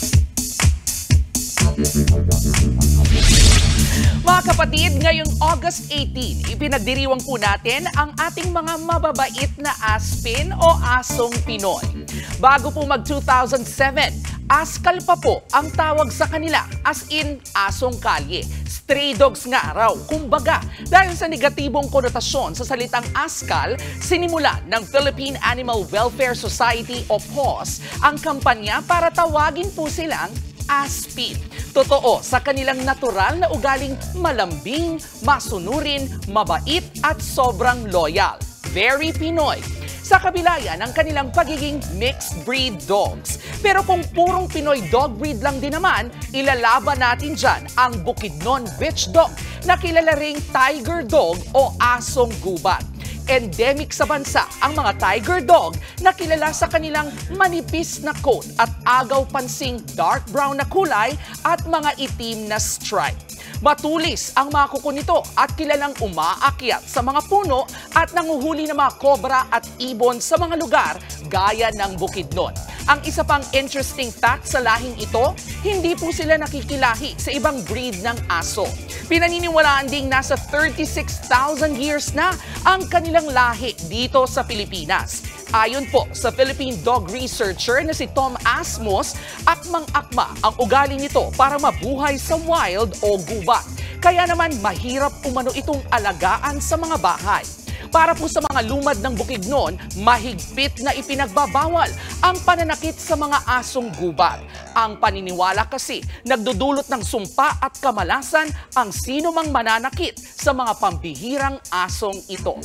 Speaker 26: Mga kapatid, ngayong August eighteen, ipinagdiriwang po natin ang ating mga mababait na aspin o asong Pinoy. Bago po mag two thousand seven, askal pa po ang tawag sa kanila, as in asong kalye. Stray dogs nga raw, kumbaga. Dahil sa negatibong konotasyon sa salitang askal, sinimula ng Philippine Animal Welfare Society o P A W S ang kampanya para tawagin po silang aspin. Totoo sa kanilang natural na ugaling malambing, masunurin, mabait at sobrang loyal. Very Pinoy. Sa kabila yan ang kanilang pagiging mixed breed dogs. Pero kung purong Pinoy dog breed lang din naman, ilalaban natin dyan ang Bukidnon Bitch Dog na kilala ring tiger dog o asong gubat. Endemic sa bansa ang mga tiger dog na kilala sa kanilang manipis na coat at agaw-pansing dark brown na kulay at mga itim na stripe. Matulis ang mga kuko nito at kilalang umaakyat sa mga puno at nanguhuli ng mga kobra at ibon sa mga lugar gaya ng Bukidnon. Ang isa pang interesting fact sa lahing ito, hindi po sila nakikilahi sa ibang breed ng aso. Pinaniniwalaan ding nasa thirty-six thousand years na ang kanilang lahi dito sa Pilipinas. Ayon po sa Philippine dog researcher na si Tom Asmus, akmang-akma ang ugali nito para mabuhay sa wild o gubat. Kaya naman mahirap umano itong alagaan sa mga bahay. Para po sa mga lumad ng Bukidnon, mahigpit na ipinagbabawal ang pananakit sa mga asong gubat. Ang paniniwala kasi, nagdudulot ng sumpa at kamalasan ang sino mang mananakit sa mga pambihirang asong ito.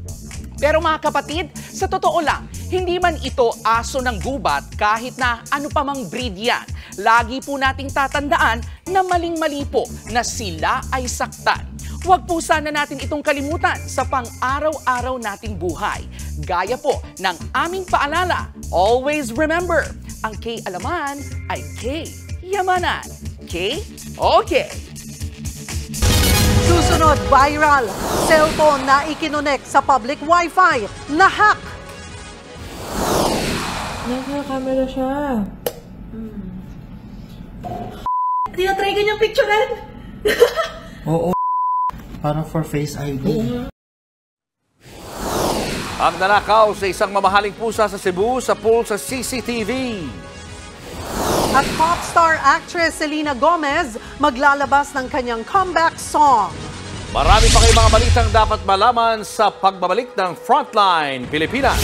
Speaker 26: Pero mga kapatid, sa totoo lang, hindi man ito aso ng gubat kahit na ano pa mang breed yan. Lagi po nating tatandaan na maling-mali po na sila ay saktan. Huwag po sana natin itong kalimutan sa pang-araw-araw nating buhay. Gaya po ng aming paalala, always remember, ang K-alaman ay K-yamanan. K? Okay.
Speaker 2: Susunod, viral. Cellphone na ikinonect sa public wifi. Na-hack.
Speaker 10: Naka-camera siya. Tinatry ka niyang picturean?
Speaker 11: Oo. Para for Face I D.
Speaker 1: Ang nanakaw sa isang mamahaling pusa sa Cebu sa pool sa C C T V.
Speaker 2: At pop star actress Selena Gomez maglalabas ng kanyang comeback song.
Speaker 1: Marami pa kayong mga balitang dapat malaman sa pagbabalik ng Frontline Pilipinas.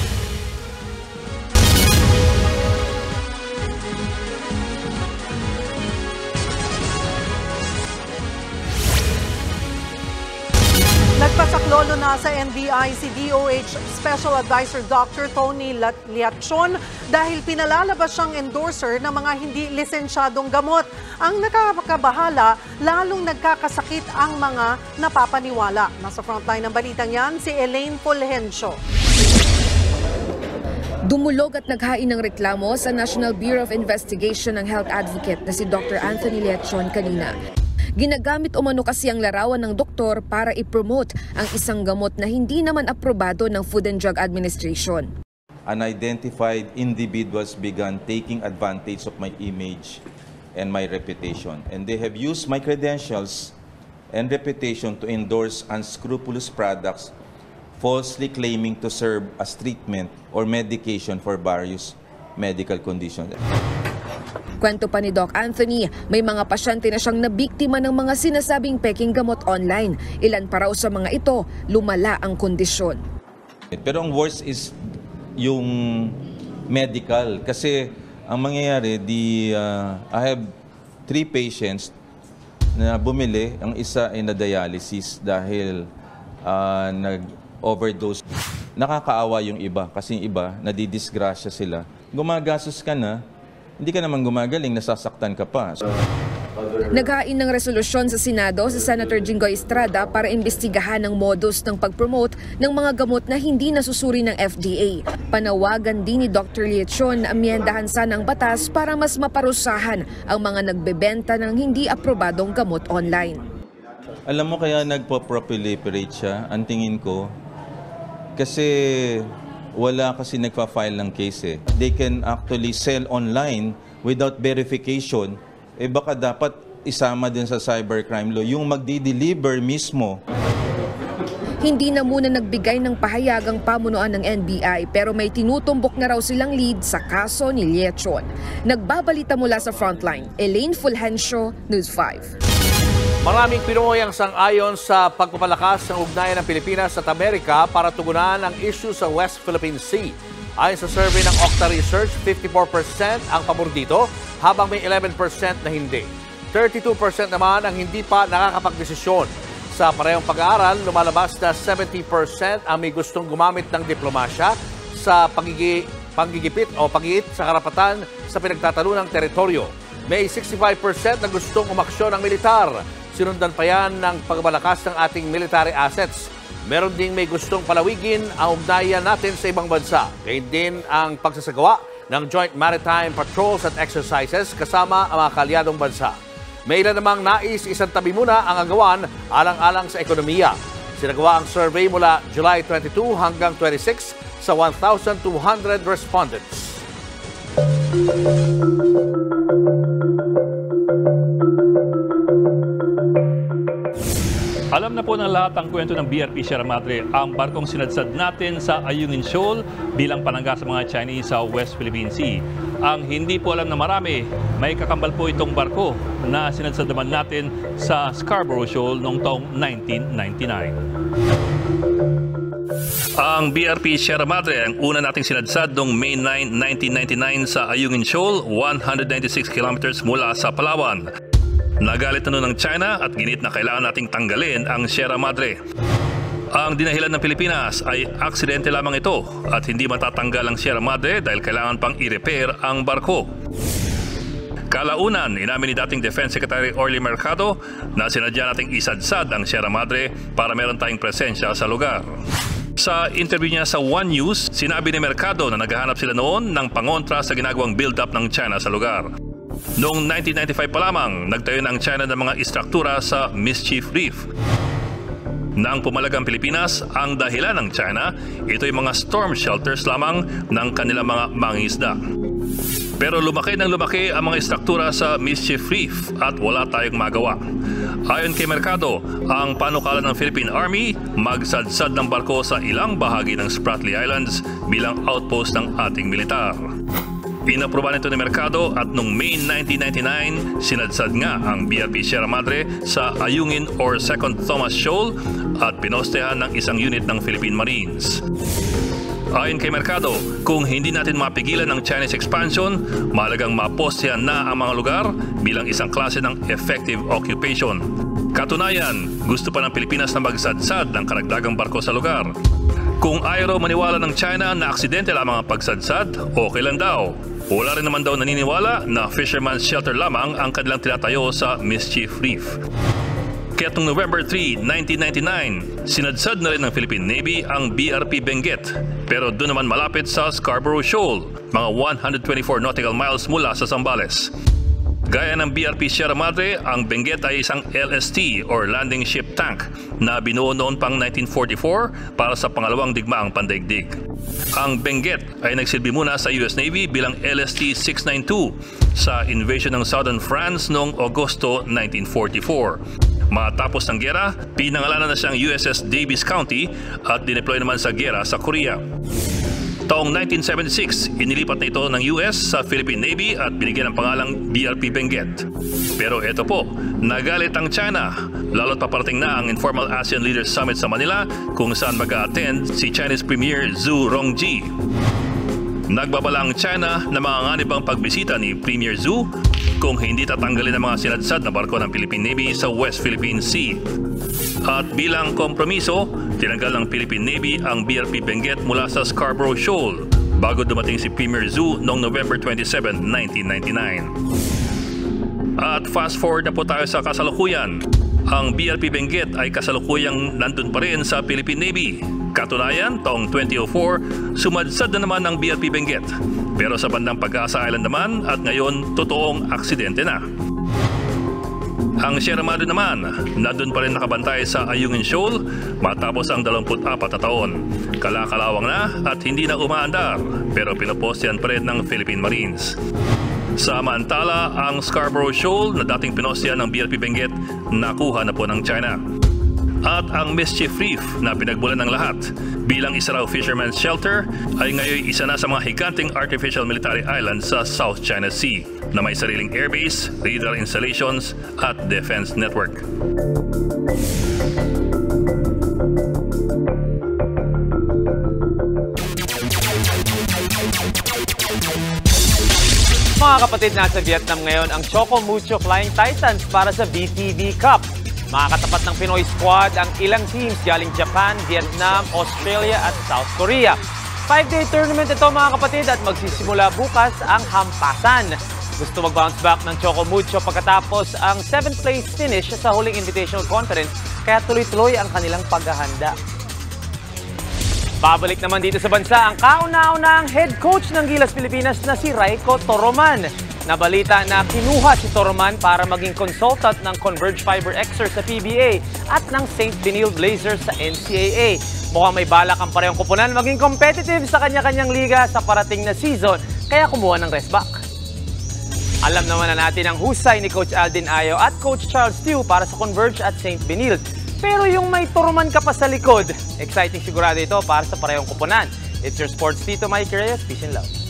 Speaker 2: Nagpasaklolo na sa N B I si D O H Special Advisor Doctor Tony Liachon dahil pinalalabas siyang endorser ng mga hindi lisensyadong gamot. Ang nakakabahala, lalong nagkakasakit ang mga napapaniwala. Nasa frontline ng balitang yan, si Elaine Fulgencio.
Speaker 12: Dumulog at naghain ng reklamo sa National Bureau of Investigation ng health advocate na si Doctor Anthony Liachon kanina. Ginagamit umano kasi ang larawan ng doktor para i-promote ang isang gamot na hindi naman aprobado ng Food and Drug Administration.
Speaker 13: Unidentified individuals began taking advantage of my image and my reputation, and they have used my credentials and reputation to endorse unscrupulous products falsely claiming to serve as treatment or medication for various medical conditions.
Speaker 12: Kwento pa ni Doc Anthony, may mga pasyente na siyang nabiktima ng mga sinasabing peking gamot online. Ilan pa raw sa mga ito, lumala ang kondisyon.
Speaker 13: Pero ang worst is yung medical. Kasi ang mangyayari, di, uh, I have three patients na bumili. Ang isa ay na-dialysis dahil uh, nag-overdose. Nakakaawa yung iba kasi yung iba, nadidisgrasya sila. Gumagastos ka na, hindi ka naman gumagaling, nasasaktan ka pa. So,
Speaker 12: naghain ng resolusyon sa Senado si Senator Jinggoy Estrada para imbestigahan ang modus ng pag-promote ng mga gamot na hindi nasusuri ng F D A. Panawagan din ni Doctor Liechon na amyendahan sana ang batas para mas maparusahan ang mga nagbebenta ng hindi aprobadong gamot online.
Speaker 13: Alam mo kaya nagpo-proliferate siya, ang tingin ko, kasi wala kasi nagpa-file ng case eh. They can actually sell online without verification. Eh baka dapat isama din sa cybercrime law yung magdi-deliver mismo.
Speaker 12: Hindi na muna nagbigay ng pahayag ang pamunuan ng N B I pero may tinutumbok na raw silang lead sa kaso ni Liechon. Nagbabalita mula sa Frontline, Elaine Fulgencio, News five.
Speaker 1: Maraming Pinoy ang sang-ayon sa pagpapalakas ng ugnayan ng Pilipinas at Amerika para tugunan ang issue sa West Philippine Sea. Ayon sa survey ng Okta Research, fifty-four percent ang pabor dito, habang may eleven percent na hindi. thirty-two percent naman ang hindi pa nakakapagdesisyon. Sa parehong pag-aaral, lumalabas na seventy percent ang may gustong gumamit ng diplomasya sa pagigi, pagigipit o pag-iit sa karapatan sa pinagtatalunang teritoryo. May sixty-five percent na gustong umaksyon ng militar. Sinundan pa yan ng pagbalakas ng ating military assets. Meron ding may gustong palawigin ang ugnayan natin sa ibang bansa. Gayun din ang pagsasagawa ng Joint Maritime Patrols at Exercises kasama ang mga kaalyadong bansa. May ilan namang nais isang tabi muna ang agawan alang-alang sa ekonomiya. Sinagawa ang survey mula July twenty-two hanggang twenty-six sa one thousand two hundred respondents.
Speaker 7: Alam na po ng lahat ang kwento ng B R P Sierra Madre, ang barkong sinadsad natin sa Ayungin Shoal bilang panangga sa mga Chinese sa West Philippine Sea. Ang hindi po alam na marami, may kakambal po itong barko na sinadsad naman natin sa Scarborough Shoal noong taong nineteen ninety-nine. Ang B R P Sierra Madre ang una nating sinadsad noong May ninth, nineteen ninety-nine sa Ayungin Shoal, one hundred ninety-six kilometers mula sa Palawan. Nagalit na noon ng China at ginit na kailangan nating tanggalin ang Sierra Madre. Ang dinahilan ng Pilipinas ay aksidente lamang ito at hindi matatanggal ang Sierra Madre dahil kailangan pang i-repair ang barko. Kalaunan, inamin ni dating Defense Secretary Orly Mercado na sinadya nating isadsad ang Sierra Madre para meron tayong presensya sa lugar. Sa interview niya sa One News, sinabi ni Mercado na naghahanap sila noon ng pangontra sa ginagawang build-up ng China sa lugar. Noong nineteen ninety-five pa lamang, nagtayo ng China ng mga istruktura sa Mischief Reef. Nang pumalagang Pilipinas, ang dahilan ng China, ito'y mga storm shelters lamang ng kanilang mga mangingisda. Pero lumaki ng lumaki ang mga istruktura sa Mischief Reef at wala tayong magawa. Ayon kay Mercado, ang panukala ng Philippine Army magsadsad ng barko sa ilang bahagi ng Spratly Islands bilang outpost ng ating militar. Inaproban ito ni Mercado at noong May nineteen ninety-nine, sinadsad nga ang B R P Sierra Madre sa Ayungin or Second Thomas Shoal at pinostehan ng isang unit ng Philippine Marines. Ayon kay Mercado, kung hindi natin mapigilan ang Chinese expansion, mahalagang mapostehan na ang mga lugar bilang isang klase ng effective occupation. Katunayan, gusto pa ng Pilipinas na magsadsad ng karagdagang barko sa lugar. Kung ayaw maniwala ng China na aksidente lamang ang pagsadsad, okay lang daw. Wala rin naman daw naniniwala na fisherman's shelter lamang ang kanilang tinatayo sa Mischief Reef. Kaya noong November third, nineteen ninety-nine, sinadsad na rin ng Philippine Navy ang B R P Benguet, pero doon naman malapit sa Scarborough Shoal, mga one hundred twenty-four nautical miles mula sa Zambales. Gaya ng B R P Sierra Madre, ang Benguet ay isang L S T or Landing Ship Tank na binuo noon pang nineteen forty-four para sa pangalawang digmaang pandaigdig. Ang Benguet ay nagsilbi muna sa U S Navy bilang L S T six ninety-two sa invasion ng Southern France noong Agosto nineteen forty-four. Matapos ng gera, pinangalanan na siyang U S S Davis County at dineploy naman sa gera sa Korea. Taong nineteen seventy-six, inilipat na ito ng U S sa Philippine Navy at binigyan ng pangalang B R P Benguet. Pero ito po, nagalit ang China. Lalo't paparating na ang Informal ASEAN Leaders Summit sa Manila kung saan mag-a-attend si Chinese Premier Zhu Rongji. Nagbabala ang China na manganganibang pagbisita ni Premier Zhu kung hindi tatanggalin ang mga sinadsad na barko ng Philippine Navy sa West Philippine Sea. At bilang kompromiso, tinanggal ng Philippine Navy ang B R P Benguet mula sa Scarborough Shoal bago dumating si Premier Zhu noong November twenty-seventh, nineteen ninety-nine. At fast forward na po tayo sa kasalukuyan. Ang B R P Benguet ay kasalukuyang nandun pa rin sa Philippine Navy. Katunayan, taong twenty oh four, sumadsad na naman ang B R P Benguet. Pero sa bandang Pag-asa Island naman at ngayon, totoong aksidente na. Ang Sierra Madre naman, nandun pa rin nakabantay sa Ayungin Shoal matapos ang dalawampu't apat na taon. Kalakalawang na at hindi na umaandar, pero pinopostihan pa rin ng Philippine Marines. Samantala, ang Scarborough Shoal na dating pinostihan ng B R P Benguet, nakuha na po ng China. At ang Mischief Reef na pinagbulan ng lahat bilang isa raw fisherman's shelter ay ngayon isa na sa mga higanting artificial military island sa South China Sea na may sariling airbase, radar installations at defense network.
Speaker 8: Mga kapatid, nasa Vietnam ngayon ang Choco Mucho Flying Titans para sa V T V Cup. Makakatapat ng Pinoy squad ang ilang teams galing Japan, Vietnam, Australia at South Korea. Five-day tournament ito mga kapatid at magsisimula bukas ang hampasan. Gusto mag-bounce back ng Choco Mucho pagkatapos ang seventh place finish sa huling invitational conference kaya tuloy-tuloy ang kanilang paghahanda. Babalik naman dito sa bansa ang kauna-unahang head coach ng Gilas Pilipinas na si Raiko Toroman. Nabalita na kinuha si Toroman para maging consultant ng Converge Fiber Xer sa P B A at ng Saint Benil Blazers sa N C A A. Mukhang may balak ang parehong kupunan maging competitive sa kanya-kanyang liga sa parating na season, kaya kumuha ng rest back. Alam naman na natin ang husay ni Coach Aldin Ayo at Coach Charles Tew para sa Converge at Saint Benil. Pero yung may Toroman ka pa sa likod, exciting sigurado ito para sa parehong kupunan. It's your sports Tito Mike Reyes. Peace and love.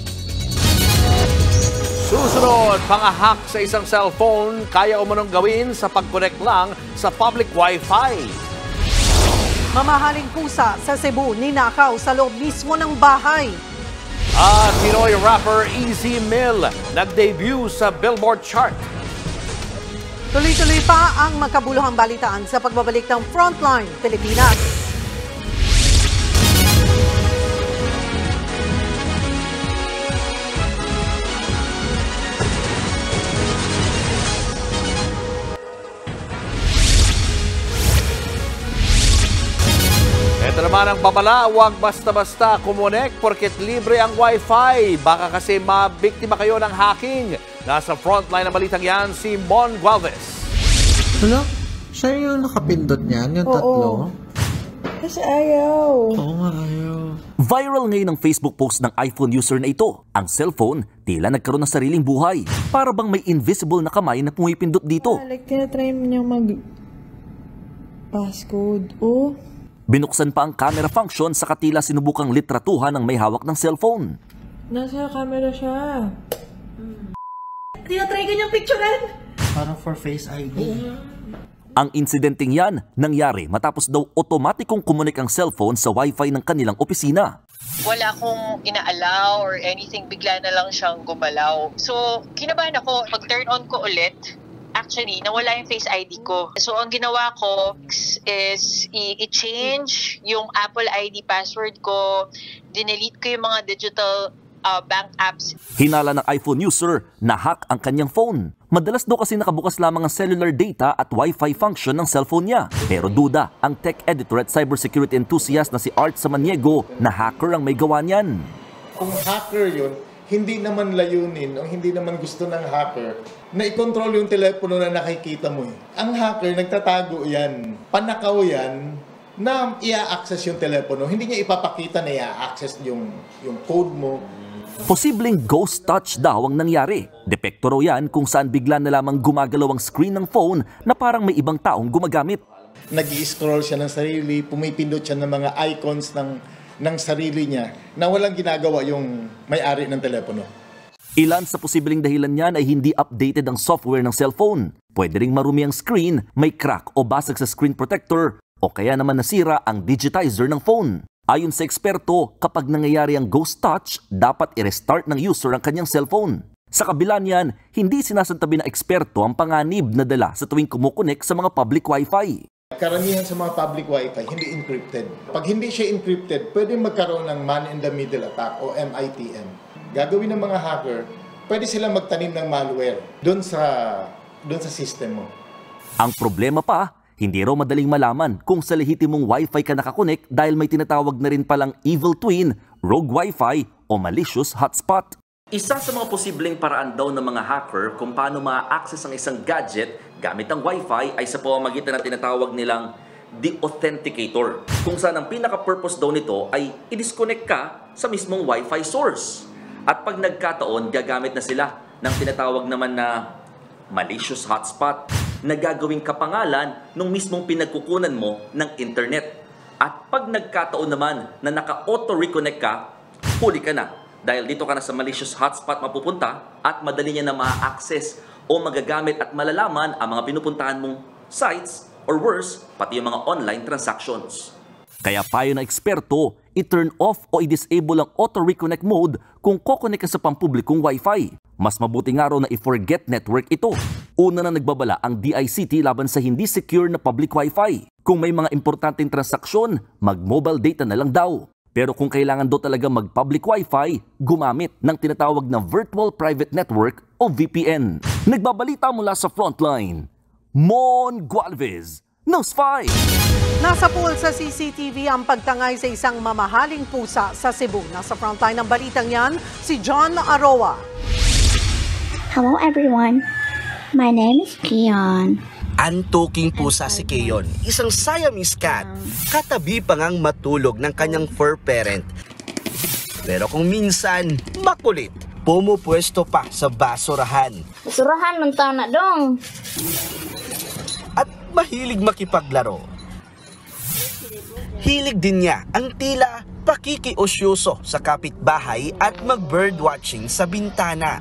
Speaker 1: Susunod, pangahak sa isang cellphone, kaya umunong gawin sa pag-connect lang sa public Wi-Fi.
Speaker 2: Mamahaling pusa sa Cebu, ninakaw sa loob mismo ng bahay.
Speaker 1: At Pinoy rapper Easy Mill, nag-debut sa Billboard chart.
Speaker 2: Tuloy-tuloy pa ang makabuluhang balitaan sa pagbabalik ng Frontline Pilipinas.
Speaker 1: Ito naman ang babala, huwag basta-basta kumonek porket libre ang Wi-Fi. Baka kasi mabiktima kayo ng hacking. Nasa frontline ng balitang yan, si Mon Gualvez.
Speaker 11: Wala, siya yung nakapindot niyan, yung tatlo.
Speaker 10: Kasi ayaw.
Speaker 11: Oo nga, ayaw.
Speaker 14: Viral ngayon ang Facebook post ng iPhone user na ito. Ang cellphone, tila nagkaroon ng sariling buhay. Para bang may invisible na kamay na pumipindot dito.
Speaker 10: Like, tinatry mo niyang mag... passcode. Oh.
Speaker 14: Binuksan pa ang camera function sa katila sinubukang litratuhan ng may hawak ng cellphone.
Speaker 10: Nasa camera siya. Hmm. Tinatry ka niyang picturean.
Speaker 11: Parang for Face I D.
Speaker 14: Ang insidenteng yan nangyari matapos daw otomatikong kumunik ang cellphone sa Wi-Fi ng kanilang opisina.
Speaker 15: Wala akong ina-allow or anything, bigla na lang siyang gumalaw. So, kinabahan ako. Pag-turn on ko ulit, actually, nawala yung Face I D ko. So, ang ginawa ko is i-change yung Apple I D password ko, dinelete ko yung mga digital uh, bank apps.
Speaker 14: Hinala ng iPhone user na hack ang kanyang phone. Madalas daw kasi nakabukas lamang ang cellular data at Wi-Fi function ng cellphone niya. Pero duda ang tech editor at cybersecurity enthusiast na si Art Samaniego na hacker ang may gawa niyan.
Speaker 16: Kung hacker yun, hindi naman layunin o hindi naman gusto ng hacker na i-control yung telepono na nakikita mo. Eh. Ang hacker, nagtatago yan. Panakaw yan na i-access yung telepono. Hindi niya ipapakita na i-access yung, yung code mo.
Speaker 14: Posibleng ghost touch daw ang nangyari. Depekto raw yan kung saan bigla na lamang gumagalaw ang screen ng phone na parang may ibang taong gumagamit.
Speaker 16: Nag-i-scroll siya ng sarili, pumipindot siya ng mga icons ng, ng sarili niya na walang ginagawa yung may-ari ng telepono.
Speaker 14: Ilan sa posibleng dahilan niyan ay hindi updated ang software ng cellphone. Pwede ring marumi ang screen, may crack o basag sa screen protector, o kaya naman nasira ang digitizer ng phone. Ayon sa eksperto, kapag nangyayari ang ghost touch, dapat i-restart ng user ang kanyang cellphone. Sa kabila niyan, hindi sinasantabi ng eksperto ang panganib na dala sa tuwing kumukonek sa mga public wifi.
Speaker 16: Karamihan sa mga public wifi, hindi encrypted. Pag hindi siya encrypted, pwede magkaroon ng man-in-the-middle attack o M I T M. Gagawin ng mga hacker, pwede silang magtanim ng malware doon sa, doon sa system mo.
Speaker 14: Ang problema pa, hindi raw madaling malaman kung sa lehitimong wifi ka nakakonek dahil may tinatawag na rin palang evil twin, rogue wifi o malicious hotspot. Isa sa mga posibleng paraan daw ng mga hacker kung paano ma-access ang isang gadget gamit ang wifi ay sa pamamagitan ng tinatawag nilang the authenticator. Kung saan ang pinaka-purpose daw nito ay i-disconnect ka sa mismong wifi source. At pag nagkataon, gagamit na sila ng tinatawag naman na malicious hotspot na gagawing kapangalan ng mismong pinagkukunan mo ng internet. At pag nagkataon naman na naka-auto-reconnect ka, huli ka na. Dahil dito ka na sa malicious hotspot mapupunta at madali niya na ma-access o magagamit at malalaman ang mga pinupuntahan mong sites or worse, pati yung mga online transactions. Kaya payo na eksperto, i-turn off o i-disable ang auto-reconnect mode kung kokonek ka sa pampublikong wifi. Mas mabuti nga raw na i-forget network ito. Una na nagbabala ang D I C T laban sa hindi secure na public wifi. Kung may mga importanteng transaksyon, mag-mobile data na lang daw. Pero kung kailangan daw talaga mag-public wifi, gumamit ng tinatawag na Virtual Private Network o V P N. Nagbabalita mula sa Frontline, Mon Gualvez, News five.
Speaker 2: Nasa pool sa C C T V ang pagtangay sa isang mamahaling pusa sa Cebu. Nasa frontline ng balitang yan, si John Aroa.
Speaker 17: Hello everyone, my name is Kian.
Speaker 18: Antuking pusa si Keyon, isang Siamese cat. Katabi pa ngang matulog ng kanyang fur parent. Pero kung minsan, makulit, pumupwesto pa sa basurahan.
Speaker 17: Basurahan man tao na dong.
Speaker 18: At mahilig makipaglaro. Hilig din niya ang tila pakikiosyoso sa kapitbahay at mag-birdwatching sa bintana.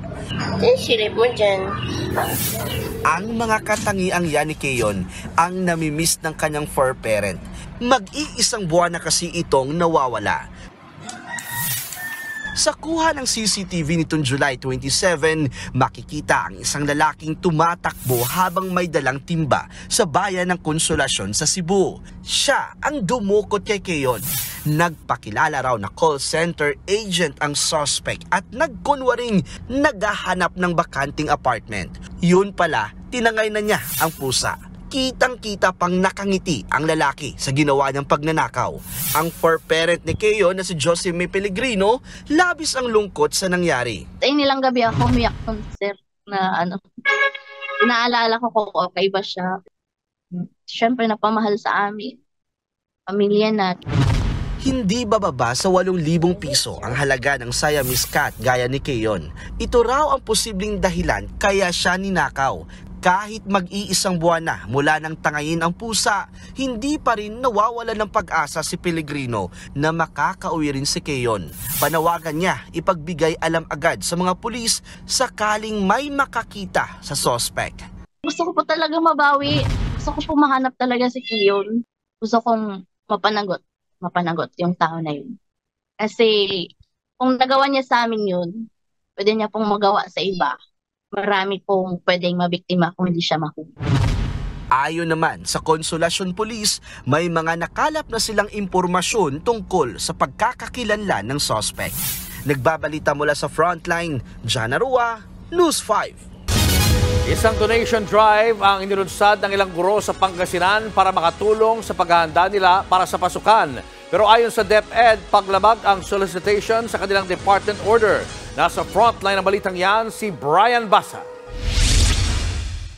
Speaker 18: Ang mga katangiang yan ni Keyon ang namimiss ng kanyang fur parent. Mag-iisang buwan na kasi itong nawawala. Sa kuha ng C C T V nitong July twenty-seven, makikita ang isang lalaking tumatakbo habang may dalang timba sa bayan ng Konsolasyon sa Cebu. Siya ang dumukot kay Keyon. Nagpakilala raw na call center agent ang suspect at nagkunwaring naghahanap ng bakanting apartment. Yun pala, tinangay na niya ang pusa. Kitang-kita pang nakangiti ang lalaki sa ginawa niyang pagnanakaw. Ang fur parent ni Keyon na si Josime Pellegrino, labis ang lungkot sa nangyari.
Speaker 17: Sa inilang gabi ako umiyak kung sir na ano, inaalala ko kung okay ba siya. Siyempre napamahal sa amin, pamilya natin.
Speaker 18: Hindi bababa sa walong libong piso ang halaga ng Siamese cat gaya ni Keyon. Ito raw ang posibleng dahilan kaya siya ninakaw. Kahit mag-iisang buwan na mula nang tangayin ang pusa, hindi pa rin nawawala ng pag-asa si Pellegrino na makakauwi rin si Keyon. Panawagan niya ipagbigay alam agad sa mga pulis sakaling may makakita sa suspect.
Speaker 17: Gusto ko po talaga mabawi. Gusto ko po mahanap talaga si Keyon. Gusto kong mapanagot. Mapanagot yung tao na yun. Kasi kung nagawa niya sa amin yun, pwede niya pong magawa sa iba. Marami pong pwedeng mabiktima kung hindi siya mahuli.
Speaker 18: Ayon naman sa Konsolasyon Police, may mga nakalap na silang impormasyon tungkol sa pagkakakilanlan ng suspect. Nagbabalita mula sa Frontline, John Aroa, News five.
Speaker 1: Isang donation drive ang inilunsad ng ilang guro sa Pangasinan para makatulong sa paghahanda nila para sa pasukan. Pero ayon sa DepEd, paglabag ang solicitation sa kanilang department order. Nasa frontline ng balitang yan, si Brian Basa.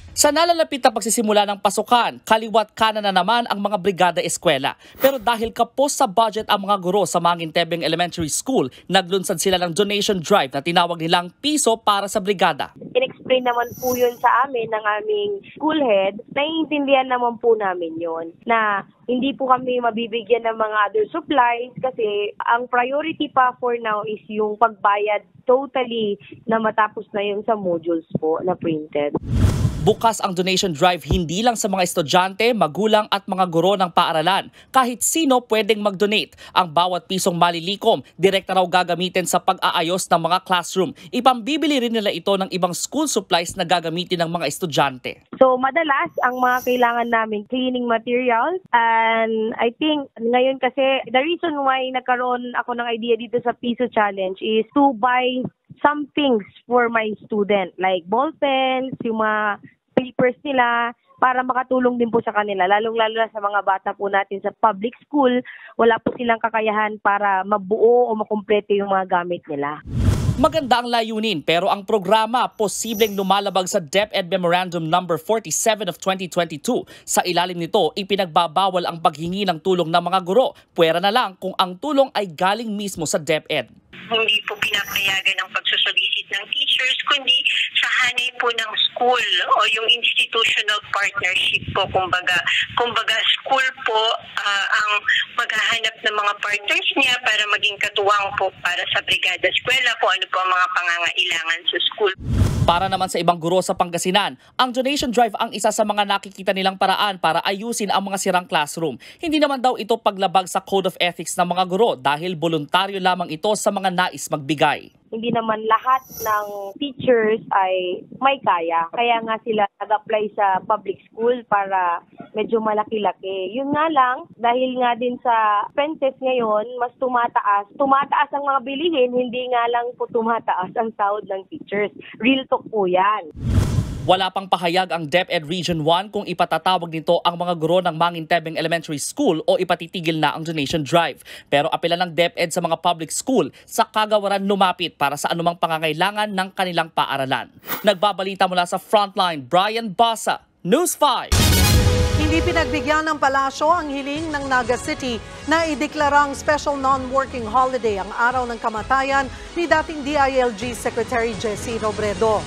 Speaker 4: Sa nalalapit na pagsisimula ng pasukan, kaliwat kanan na naman ang mga brigada eskwela. Pero dahil kapos sa budget ang mga guro sa Mangintebeng Elementary School, naglunsad sila ng donation drive na tinawag nilang piso para sa brigada.
Speaker 19: In-explain naman po yun sa amin ng aming school head. Naiintindihan naman po namin yun na hindi po kami mabibigyan ng mga other supplies kasi ang priority pa for now is yung pagbayad totally na matapos na yun sa modules po na printed.
Speaker 4: Bukas ang donation drive hindi lang sa mga estudyante, magulang at mga guro ng paaralan. Kahit sino pwedeng mag-donate. Ang bawat pisong malilikom, direkta raw gagamitin sa pag-aayos ng mga classroom. Ipambibili rin nila ito ng ibang school supplies na gagamitin ng mga estudyante.
Speaker 19: So madalas ang mga kailangan namin cleaning materials, and I think ngayon kasi the reason why nagkaroon ako ng idea dito sa Piso Challenge is to buy some things for my student like ball pens, yung mga papers nila para makatulong din po sa kanila, lalong-lalo na sa mga bata po natin sa public school, wala po silang kakayahan para mabuo o makumpleto yung mga gamit nila.
Speaker 4: Maganda ang layunin pero ang programa posibleng lumalabag sa DepEd Memorandum number forty-seven of twenty twenty-two. Sa ilalim nito, ipinagbabawal ang paghingi ng tulong ng mga guro. Pwera na lang kung ang tulong ay galing mismo sa DepEd.
Speaker 20: Hindi po pinapayagan ng pagsusolicit ng teachers, kundi sa hanay po ng school o yung institutional partnership po. Kumbaga, kumbaga school po uh, ang maghahanap ng mga partners niya para maging katuwang po para sa brigada eskwela kung ano po ang mga pangangailangan sa school.
Speaker 4: Para naman sa ibang guro sa Pangasinan, ang donation drive ang isa sa mga nakikita nilang paraan para ayusin ang mga sirang classroom. Hindi naman daw ito paglabag sa Code of Ethics ng mga guro dahil voluntaryo lamang ito sa mga nais magbigay.
Speaker 19: Hindi naman lahat ng teachers ay may kaya. Kaya nga sila nag-apply sa public school para medyo malaki-laki. Yun nga lang, dahil nga din sa expenses ngayon, mas tumataas. Tumataas ang mga bilihin, hindi nga lang po tumataas ang sahod ng teachers. Real talk po yan.
Speaker 4: Wala pang pahayag ang DepEd Region one kung ipatatawag nito ang mga guro ng Mangintebeng Elementary School o ipatitigil na ang donation drive. Pero apela ng DepEd sa mga public school sa kagawaran lumapit para sa anumang pangangailangan ng kanilang paaralan. Nagbabalita mula sa Frontline, Brian Basa, News five.
Speaker 2: Hindi pinagbigyan ng palasyo ang hiling ng Naga City na ideklarang special non-working holiday ang araw ng kamatayan ni dating D I L G Secretary Jessie Robredo.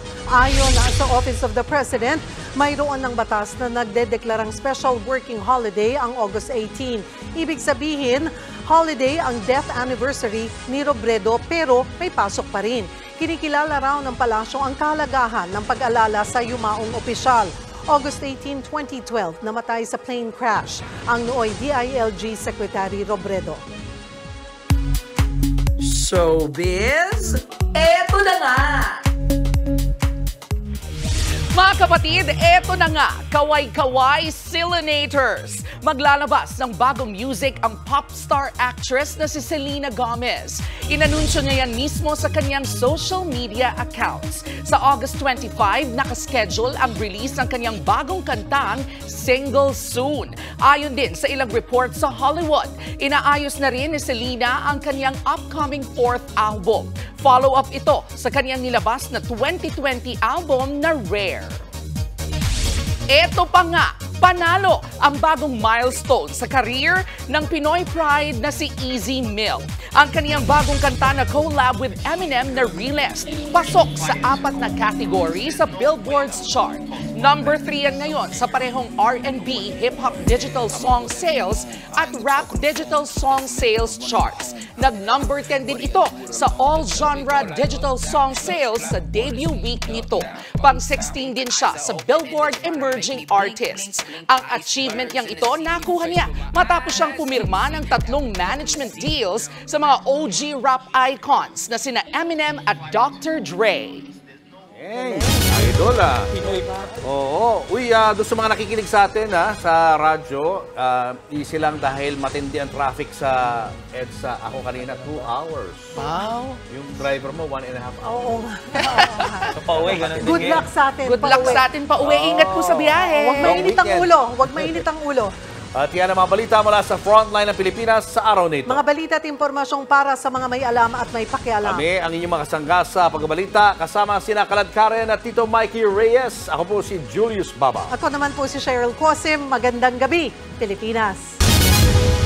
Speaker 2: Ayon sa Office of the President, mayroon ng batas na nagdedeklarang special working holiday ang August eighteen. Ibig sabihin, holiday ang death anniversary ni Robredo pero may pasok pa rin. Kinikilala raw ng palasyo ang kahalagahan ng pag-alala sa yumaong opisyal. August eighteen, twenty twelve, namatay sa plane crash ang nooy D I L G Secretary Robredo.
Speaker 26: Showbiz, eto na nga! Mga kapatid, eto na nga, kaway-kaway Silinators. Maglalabas ng bagong music ang pop star actress na si Selena Gomez. Inanunsyo niya yan mismo sa kanyang social media accounts. Sa August twenty-five, nakaschedule ang release ng kanyang bagong kantang Single Soon. Ayon din sa ilang reports sa Hollywood, inaayos na rin ni Selena ang kanyang upcoming fourth album. Follow-up ito sa kanyang nilabas na twenty twenty album na Rare. Eto pa nga, panalo ang bagong milestone sa career ng Pinoy Pride na si Easy Mill. Ang kaniyang bagong kanta na collab with Eminem na Realist. Pasok sa apat na category sa Billboard's chart. Number three yan ngayon sa parehong R and B, hip-hop digital song sales at rap digital song sales charts. Nag-number ten din ito sa all-genre digital song sales sa debut week nito. Pang sixteen din siya sa Billboard Emerging Artists. Ang achievement niyang ito nakuha niya matapos siyang pumirma ng tatlong management deals sa mga O G rap icons na sina Eminem at Doctor Dre.
Speaker 1: Hey, idol ah. Oo. Uy, uh, doon sa mga nakikinig sa atin ha, sa radyo, uh, easy lang dahil matindi ang traffic sa EDSA. Ako kanina, two hours.
Speaker 2: Wow.
Speaker 1: Yung driver mo, one and a half hours.
Speaker 2: Oo.
Speaker 1: So, pauwi, ganun din.
Speaker 2: Good luck sa atin.
Speaker 26: Good luck sa atin pa uwi. Ingat po sa biyahe.
Speaker 2: Huwag mainit ang ulo. Huwag mainit ang ulo.
Speaker 1: At yan ang mga balita mula sa frontline ng Pilipinas sa araw nito.
Speaker 2: Mga balita at impormasyong para sa mga may alam at may pakialam.
Speaker 1: Kami ang inyong mga kasangga sa pagbabalita kasama sina Kalad Karen at Tito Mikey Reyes. Ako po si Julius Baba.
Speaker 2: Ako naman po si Cheryl Cosim. Magandang gabi, Pilipinas.